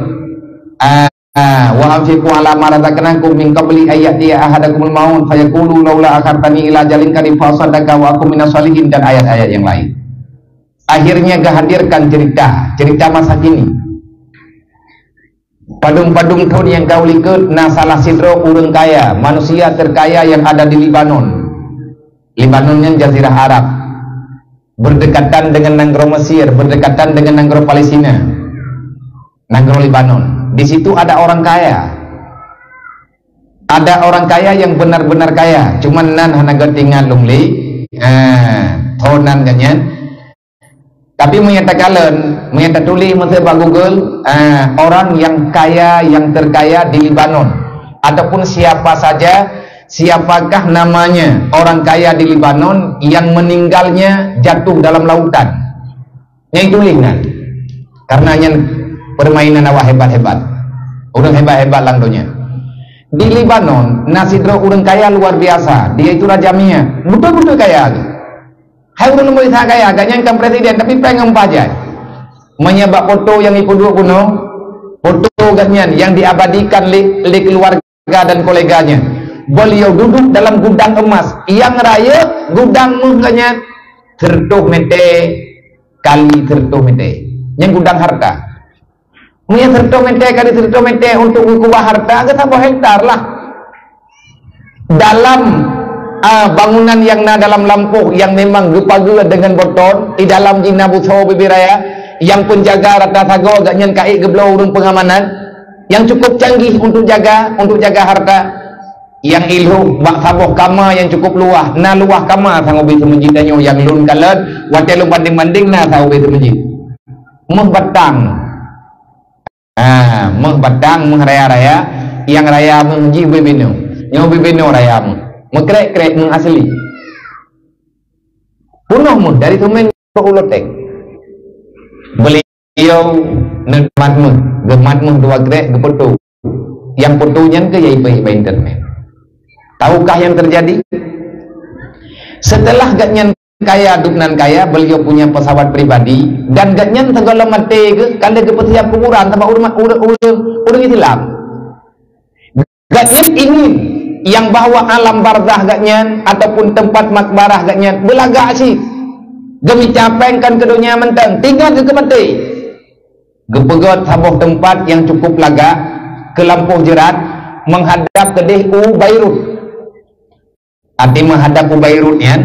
Wa anfiqu ala ma razaqnakum min qabli ayati ahadakumul maut fayaqulu laula akhartani ila ajalin qarib fa saddaqa wa akum minas sholihin, dan ayat-ayat yang lain. Akhirnya kehadirkan cerita masa kini. Padung-padung tahun yang kau likut na salah sidro urang kaya, manusia terkaya yang ada di Libanon. Libanonnya Jazirah Arab. Berdekatan dengan negara Mesir, berdekatan dengan negara Palestina. Negara Libanon. Di situ ada orang kaya. Ada orang kaya yang benar-benar kaya. Cuman nan hanaga tinggal lungli. Thonan ganyan. Tapi menyata tulis masa Google, orang yang kaya, yang terkaya di Libanon, ataupun siapa saja, siapakah namanya orang kaya di Libanon yang meninggalnya jatuh dalam lautan. Yang tulis kan? Karena yang permainan awak hebat-hebat, orang hebat-hebat langdonya. Di Libanon, nasidro orang kaya luar biasa. Dia itu Raja Mia, betul-betul kaya. Hai orang nombor isa kaya, agaknya kan presiden, tapi pengen pajak. Menyebab foto yang ikut dua gunung, foto ganyan yang diabadikan oleh keluarga dan koleganya. Beliau duduk dalam gudang emas, yang raya gudang mukanya tertuh mete kali tertuh mete, yang gudang harta. Punya tertuh mete untuk kubah harta, kita bawa hektar lah. Dalam bangunan yang dalam lampu yang memang gepaga dengan beton di dalam jina buso bibiraya, yang penjaga rata sago agaknya kai geblau urung pengamanan yang cukup canggih untuk jaga harta, yang ilhu bak saboh kama yang cukup luah kama sang ubi semenjitanyo yang lun kalet watelu banding-banding sang ubi semenjit meh batang meh raya-raya yang raya menji bibino nyo bibino raya mengkrek-krek mengasli punuhmu dari tumen ke ulotek beliau gematmu dua krek geputu yang putunya ke yaipa internet. Tahukah yang terjadi? Setelah gatnyan kaya duknan kaya, beliau punya pesawat pribadi dan gatnyan segala mate ke kala ke setiap kuburan tambah urang Islam. Gatnyan ingin yang bahwa alam barzah gatnyan ataupun tempat makbarah gatnyan belaga sih. Demi capengkan ke dunia menteng, tinggal ke mati. Gepegot sabuh tempat yang cukup laga ke lampu jerat menghadap ke Dehu Beirut. Arti menghadap ke Beirutnya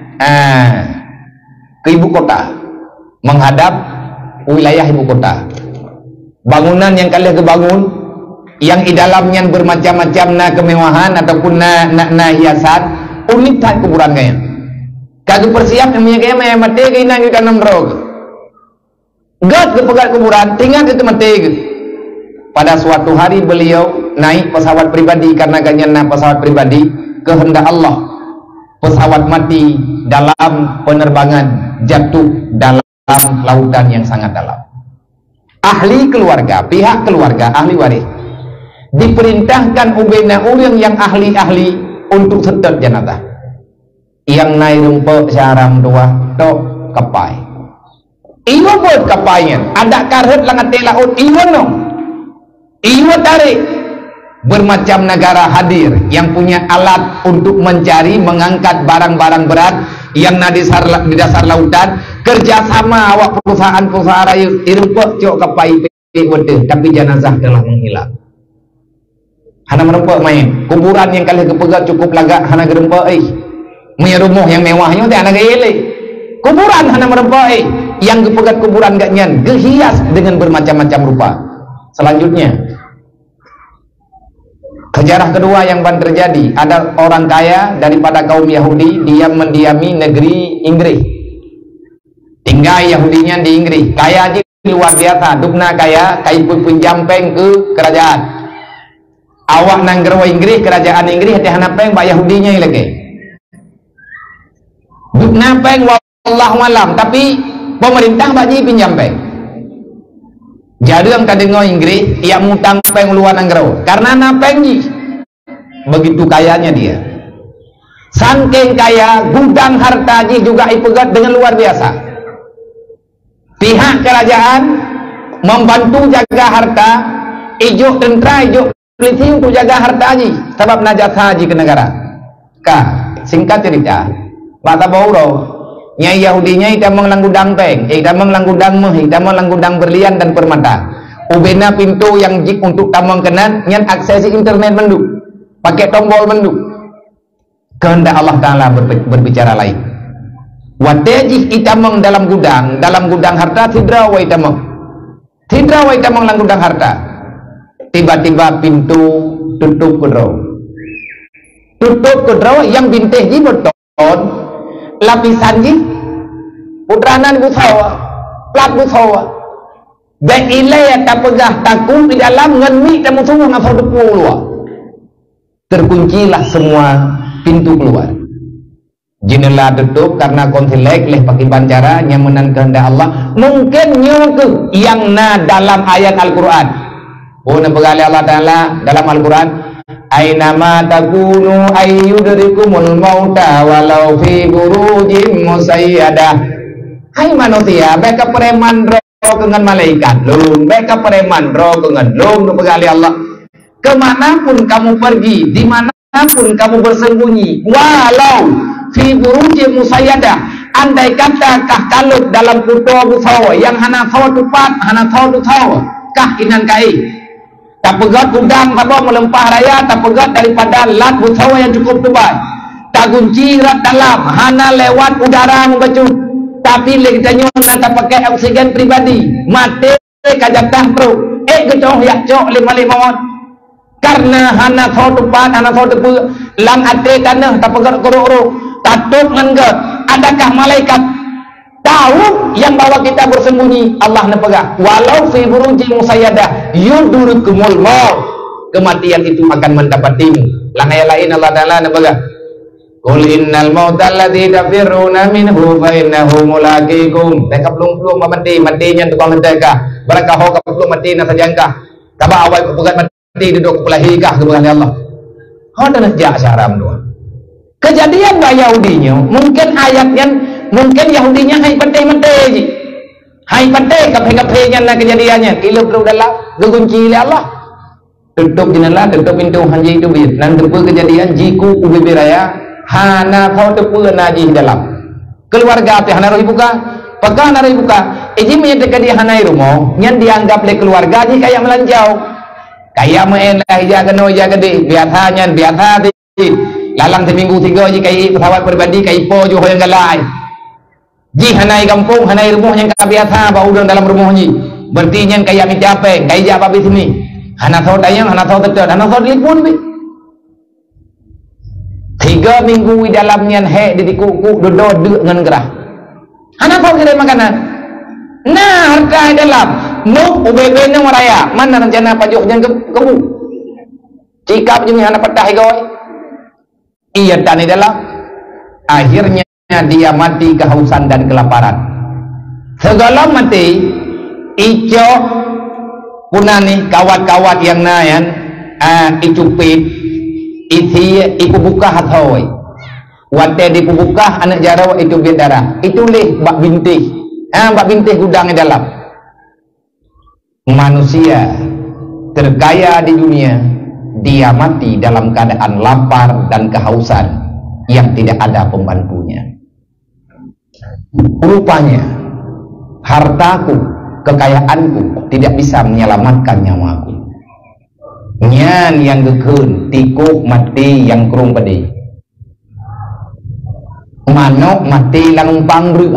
ke ibu kota, menghadap wilayah ibu kota. Bangunan yang kalian kebangun yang di dalamnya bermacam-macam kemewahan ataupun hiasan unik tak kuburan kaya kagak persiap yang punya kaya mati kena kita nomrog gak kepegat kuburan tinggal itu mati. Pada suatu hari beliau naik pesawat pribadi karena ganyan pesawat pribadi kehendak Allah, pesawat mati dalam penerbangan, jatuh dalam lautan yang sangat dalam. Ahli keluarga, pihak keluarga, ahli waris diperintahkan ubena orang yang ahli-ahli untuk setet jenazah. Yang naik rumput syaram dua tok kapai. Iwo buat kapainya, ada karhet langat laut iwo no. Iwo tarik. Bermacam negara hadir yang punya alat untuk mencari mengangkat barang-barang berat yang di dasar lautan, kerjasama awak perusahaan-perusahaan raya irempek cok kapai wede, tapi jenazah telah menghilang. Hana merempek main kuburan yang kalian kepegat cukup lagak hana gerempek punya rumah yang mewahnya teh anak gele kuburan hana merempek yang kepegat kuburan gak nyan gehias dengan bermacam-macam rupa. Selanjutnya sejarah kedua yang terjadi, ada orang kaya daripada kaum Yahudi, dia mendiami negeri Inggris. Tinggal Yahudinya di Inggris, kaya aja luar biasa, dukna kaya, kai penjampeng ke kerajaan. Awak nanggerwa Inggris, kerajaan Inggris hati hanapeng pak Yahudinya lagi. Dukna peng wallahu alam, tapi pemerintah baji pinjampeng. Jadi yang kadengo Inggris yang mutang peng luar nanggerau karena napengji begitu kayanya dia, saking kaya gudang harta juga ipegat dengan luar biasa. Pihak kerajaan membantu jaga harta, ijo tentara ijo polisi untuk jaga harta haji sebab najat haji ke negara. Singkat cerita, mata bauro Nyai Yahudinya ita menglang gudang peng, ita menglang gudang meh, ita menglang gudang berlian dan permata. Ubena pintu yang jik untuk tamang kenan, nyan aksesi internet menduk, pakai tombol menduk. Kehendak Allah Taala berbicara lain. Wadajih ita meng dalam gudang harta tidra wa ita meng lang gudang harta. Tiba-tiba pintu tutup kedro yang binteh ji beton. Lapisan ji putranan busawa plat buso baik ilai tak pegah takut di dalam ngenmi dan musuh ngafau depu luar. Terkuncilah semua pintu keluar. Jendela tutup karena konsilek leh pakai bancara nyamanan kehendak Allah. Mungkin nyuku yang na dalam ayat Al-Quran. Oh, nampak Allah Ta'ala dalam Al-Quran. Aynama takunu ayyudrikumul mauta walau fi burujim musayyadah. Hai manusia, mereka preman roh dengan malaikat lung, mereka preman roh dengan lung, nampak Allah. Kemanapun kamu pergi, dimanapun kamu bersembunyi, walau fi burujim musayyadah, andai kata kah kalut dalam kuto busawa yang hana sawa tupat, hana sawa tusawa, kah inan kai. Tak pegat udang apa melempah raya, tak pegat daripada lat busawa yang cukup tebal. Tak kunci rat dalam, hana lewat udara membacu. Tapi kita nyon tak pakai oksigen pribadi, mati kajatah pro, gecong yak cok lima-lima. Karena hana sawa tupat, hana sawa tepu, lang ate tanah tak pegat korok-korok. Tatuk nenggat, adakah malaikat tahu yang bawa kita bersembunyi? Allah nepegah walau fi buruji musayyadah yudurikumul maut, kematian itu akan mendapatimu. Lang ayat lain Allah Ta'ala nepegah qul innal mauta alladzi tafirruna minhu fa innahu mulaqikum. Mereka belum matinya tukang menteka barakah ho belum mati na sajangkah tabah awal pegat mati duduk pelahikah kebenaran Allah. Ho dan jak syaram doa. Kejadian bah Yahudinya, mungkin ayatnya, mungkin Yahudinya hai penting-penting je. Hai penting kaphe-kaphenya na kejadiannya. Kilo perlu dalam, gegunci oleh Allah. Tutup jendela, tutup pintu hanji itu biar. Dan tepu kejadian jiku ubi raya, hana kau tepu naji dalam. Keluarga apa hana roh buka? Pekah hana roh buka. Iji menyatakan dia hana rumah, yang dianggap oleh keluarga ji kayak melanjau. Kayak menelah jaga no jaga deh, biasanya biasa deh. Lalang seminggu 3 je kai pesawat pribadi kai po jo yang galai. Ji hanai kampung, hanai rumah yang biasa ba udang dalam rumah ji. Berarti nyen kaya mi cape, kai ja babi sini. Hana tau dayang, hana tau tetet, hana tau telefon bi. 3 minggu di dalam nyen he di kuku dodo de ngan gerah. Hana tau kirim makanan. Nah, harta dalam nu UBB ne maraya. Mana rencana pajuk nyen kebu. Cikap je hana patah goy. Ia tani dalam akhirnya dia mati kehausan dan kelaparan. Segala mati ijo punani kawat-kawat yang nayan icupit isi iku buka hatoi wate di buka anak jarawa itu biar darah itu leh bak bintih bak bintih gudang di dalam. Manusia terkaya di dunia dia mati dalam keadaan lapar dan kehausan yang tidak ada pembantunya. Rupanya hartaku, kekayaanku tidak bisa menyelamatkan nyawaku. Nyan yang gekun tikuk mati yang kerung pedi. Manok mati langumpang rua.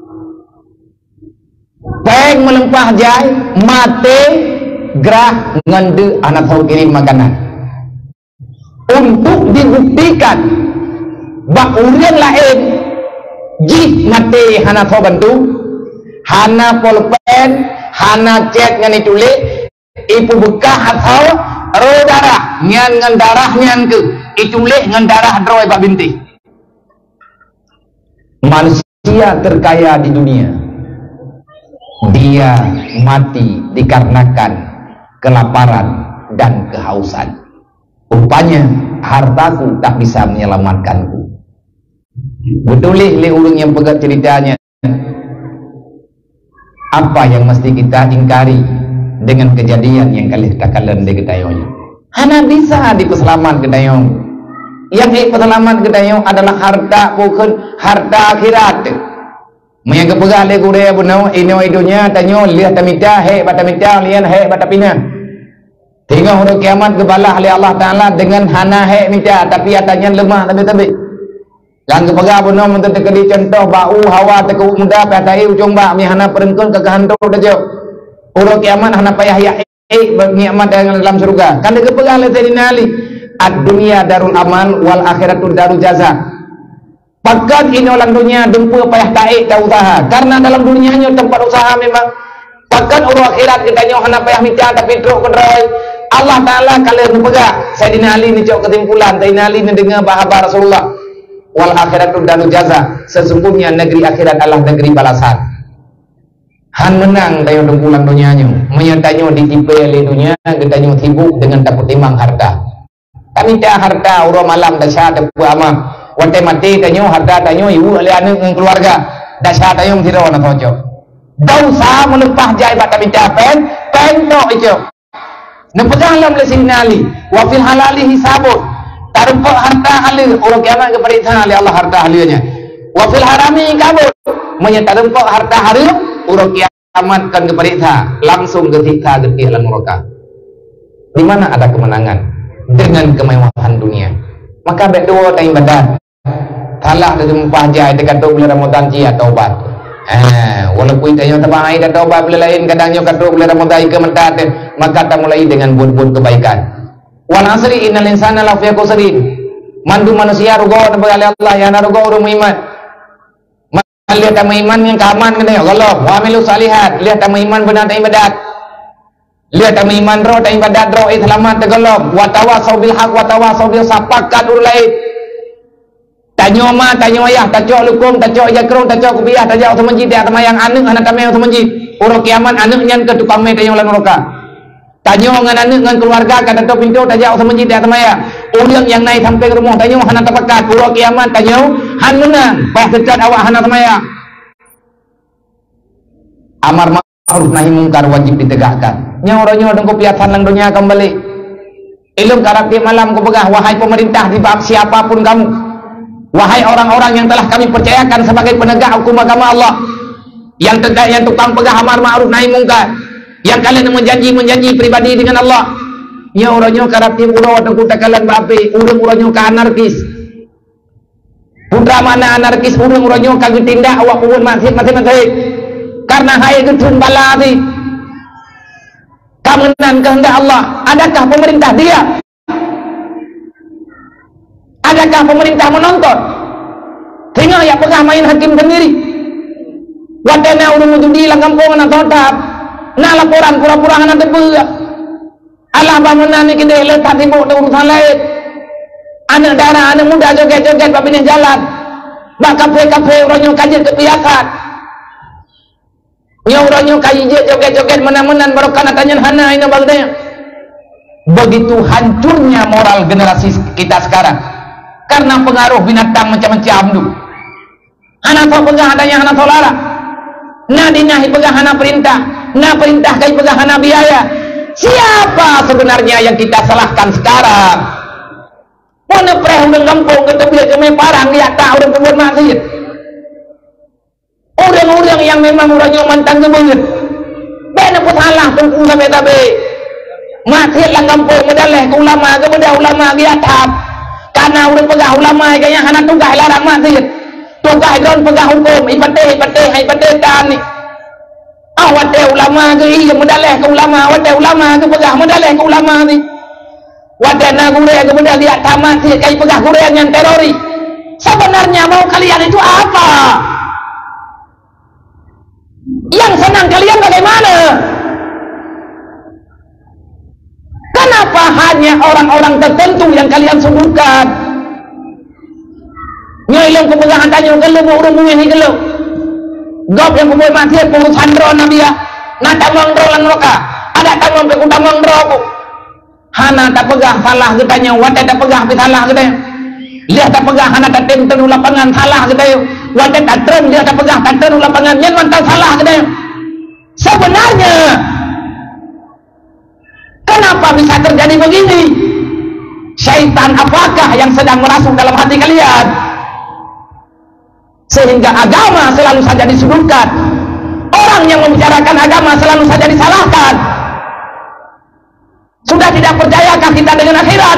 Peng melempah jai mati gerah ngendu anak tahu kirim makanan. Untuk dibuktikan bahawa urian lain jih mati hana tahu bantu, hana polpen, hana cek ngan ditulis ibu bekah atau roh darah ngan darah ngan ke ditulis ngan darah roh bak binti. Manusia terkaya di dunia dia mati dikarenakan kelaparan dan kehausan. Rupanya hartaku tak bisa menyelamatkanku. Betulih le ulung yang pegat ceritanya. Apa yang mesti kita ingkari dengan kejadian yang kali kakalan di Gedayong? Hana bisa di peselaman Gedayong. Yang peselaman Gedayong adalah harta bukan harta akhirat. Mayang kepegang le gure bunau ino idunya tanyo lihat tamita he batamita lian he batapina. Tengok hari kiamat kebalah oleh Allah Ta'ala dengan hana hek minta tapi atanya lemah tapi lang kepaga bunau untuk terkedi contoh bau hawa teku muda patai ujung bak mi hana perengkun ke hantu dajo hari kiamat hana payah ya nikmat dalam surga kan kepaga oleh tadi nali ad dunia darul amal wal akhiratul darul jaza. Pakat ini orang dunia dempa payah taik dah usaha. Karena dalam dunianya tempat usaha memang. Pakat orang akhirat katanya hana payah minta tapi teruk kedrai. Allah Ta'ala kalau berpegang. Sayyidina Ali ni cok kesimpulan. Sayyidina Ali ni dengar bahagia Rasulullah. Wal akhiratu daru jaza. Sesungguhnya negeri akhirat adalah negeri balasan. Han menang tayo dengkulan dunianya. Menyatanya ditipu oleh dunia. Katanya sibuk dengan takut timbang harta. Kami tak harta orang malam dahsyat tepu amam. Wante mati tanyo harta tanyo ibu oleh anak dengan keluarga dahsyat tanyo mesti rawan atau dausa menepah jai bat kami capen pentok itu nepegang lam le sinali wa fil halali hisabun tarempak harta halal orang kiamat keperintah oleh Allah harta halalnya wa fil harami kabut menyetarempak harta haram orang kiamat kan keperintah langsung ketika getih lan neraka. Di mana ada kemenangan dengan kemewahan dunia? Maka berdoa tayang badan kalah dari mempahjai dekat bulan Ramadan dia taubat. Walaupun tayang tabai dan taubat bila lain kadangnya kata bulan Ramadan ke mentat maka kita mulai dengan buat-buat kebaikan. Wal asri innal insana lafi khusrin. Mandu manusia rugo kepada Allah ya rugo orang iman. Lihat tamu iman yang keaman katanya Allah wa amilu salihat. Lihat tamu iman benar tayang badat. Lihat tamu iman roh tayang badat roh selamat tegolong wa tawasau bil haq wa tawasau bil sapakat ulai. Tanyo ma, tanyo ayah, tacok lukum, tacok jakrong, tacok kubiah, tacok semenjid, dia temayang anak kami yang semenjid. Uruk kiaman anaknya ke tukang me tanyo lan roka. Tanyo ngan anak ngan keluarga kada tok pintu tacok semenjid dia temaya. Urang yang naik sampai ke rumah tanyo hana tepakat. Uruk kiaman tanyo han menang, bah dekat awak hana temaya. Amar ma'ruf nahi mungkar wajib ditegakkan. Nyaw dengko piatan lang dunia kembali. Ilmu karakter malam ku pegah wahai pemerintah di bab siapapun kamu. Wahai orang-orang yang telah kami percayakan sebagai penegak hukum agama Allah, yang tukang pegah amar ma'ruf nahi mungkar, yang kalian menjanji pribadi dengan Allah, nya orangnya karakter uro tengku takalan bape, urang-urangnya ka anarkis. Putra mana anarkis urang-urangnya ka tindak awak pun masih. Karena hai getun bala ti. Kamenan kehendak Allah, adakah pemerintah dia? Adakah pemerintah menonton? Tengok ya pegah main hakim sendiri. Wadana urung judi lang kampung na totap. Na laporan pura-pura na tebu. Allah bangunan ni kide letak sibuk dengan urusan lain. Anak darah, anak muda joget-joget babine jalan. Bak kafe-kafe orangnya kaji kebiakan. Nya orangnya kaji joget-joget menan-menan barokah tanya hana ina baldanya. Begitu hancurnya moral generasi kita sekarang. Karena pengaruh binatang macam-macam tu. Hana tahu pegah adanya hana tahu lara. Na dinahi pegah hana perintah. Na perintah kai pegah hana biaya. Siapa sebenarnya yang kita salahkan sekarang? Mana preh orang kampung kata bila kemai parang dia tak orang kebuat maksiat. Orang-orang yang memang orangnya mantang kebanget. Bena pun salah tunggu sampai tabe. Maksiat lang kampung medaleh ke ulama ke benda ulama dia tak. Karena udah pegah ulama kayaknya hana tunggai larang maksiat. Tunggai don pegah hukum ipate kan ni. Awate ulama ke iya medaleh ke ulama, awate ulama ke pegah medaleh ke ulama ni. Wate na gure ke benda lihat tamat sih kai pegah gure yang terori. Sebenarnya mau kalian itu apa? Yang senang kalian bagaimana? Kenapa hanya orang-orang tertentu yang kalian sebutkan? Nyilang kepegangan tanya kalau mau urung ini kalau gop yang kemudian mati pengurusan drone nabi ya nak tamang drone mereka ada tamang pekutang drone hana tak pegah salah katanya wadah tak pegah tapi salah katanya lihat tak pegah hana tak tentang lapangan salah katanya wadah tak tren dia tak pegah tak tentang lapangan yang mantan salah katanya. Sebenarnya kenapa bisa terjadi begini? Syaitan apakah yang sedang merasuk dalam hati kalian? Sehingga agama selalu saja disudutkan. Orang yang membicarakan agama selalu saja disalahkan. Sudah tidak percayakah kita dengan akhirat?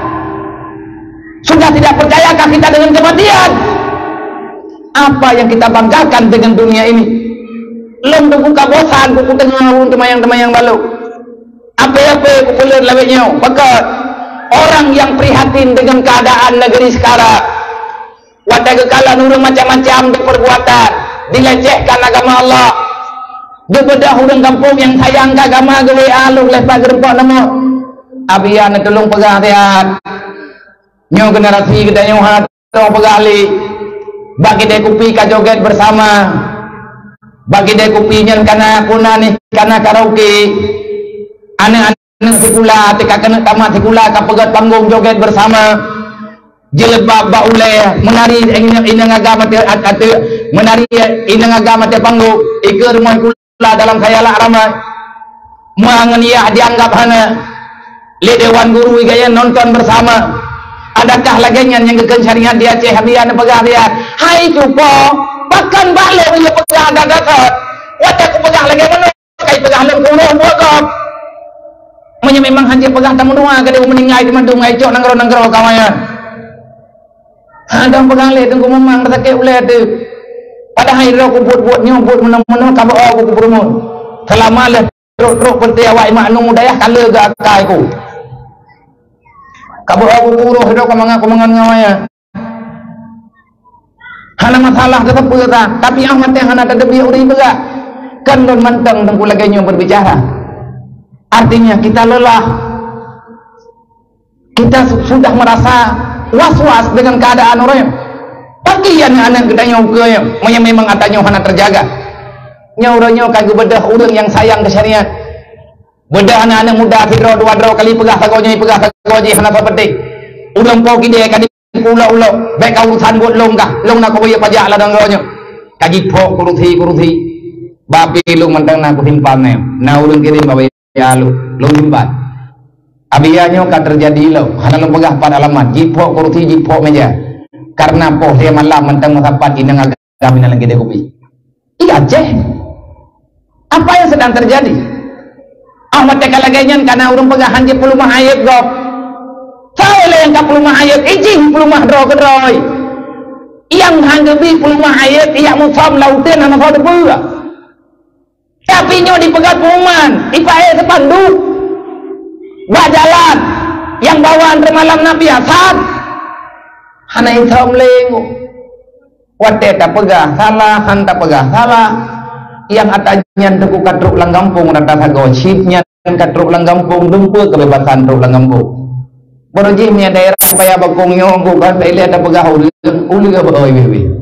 Sudah tidak percayakah kita dengan kematian? Apa yang kita banggakan dengan dunia ini? Lem buka bosan, kuku tengah temayang-temayang balu. Apa-apa kukulir lebihnya. Maka orang yang prihatin dengan keadaan negeri sekarang, Wadah kekalan urang macam-macam di perbuatan, dilecehkan agama Allah. Bebedah urang kampung yang sayang ke agama gawe aluk lepas gerempok nama. Abian tolong pegah tiat. Nyo generasi kita nyo hat tolong pegah ali. Bagi dia kopi ka joget bersama. Bagi dia kopi nyen kana puna ni kana karaoke. Anak-anak sikula tika kena tamat sikula ka pegat panggung joget bersama. Jelebab baule menari inang agama ate menari inang agama te panggung ikut rumah kula dalam khayalah ramai. Mangan ia dianggap hana le dewan guru gaya nonton bersama. Adakah lagi yang keken syariat dia ceh dia pegah dia. Hai cupo, pakan balik dia pegah dekat. Wadah ku pegah lagi mana? Kai pegah lem kuno buat. Menye memang hanya pegah tamu doa ke dia meninggal di mandung ngai cok nanggro kawannya. Ada pegah le tunggu memang sakit ule tu. Pada hari ro ku buat nyobot menang-menang kabau aku berumur. Selama le truk penti awak maknum dayah kala gak akai ku. Kabau aku buruh hidup kemangan ngawanya. Hana masalah tetap pula tapi yang mati hana ada biar uri pula. Kan don manteng tengku lagi nyo berbicara. Artinya kita lelah. Kita sudah merasa was-was dengan keadaan orang. Pagi anak kita nyo ke memang atanya hana terjaga. Nyo kagu bedah urang yang sayang ke syariat. Bedah anak-anak muda fidro dua kali pegah sagoji hana seperti urang po kide kadi ulo baik urusan buat long nak kowe pajak lah dangronyo kagi po kuruthi babi long mantang nak himpane na urang kirim bawa ya long himpan abianyo ka terjadi lo hana long pegah pada alamat jipo kuruthi jipo meja karena po dia malam mantang masapat inang agam inang kide kopi iya ceh apa yang sedang terjadi. Ahmad tekalagayan karena urang pegah hanje pelumah ayat gop. Saya yang ka pelumah ayat ijing pelumah droy. Yang hanggebi pelumah ayat iya musam lauten ana kau debu. Tapi nyo dipegat pengumuman, ipae sepanduk. Ba jalan yang bawaan remalam nabi asad. Hana isom lengo. Wate tak pegah salah, han tak pegah salah. Yang atanya teku katruk lang kampung rata sago chipnya katruk lang kampung dumpu kebebasan truk lang kampung boroji daerah supaya bakong nyong ku kan ada pegah uli ke beoi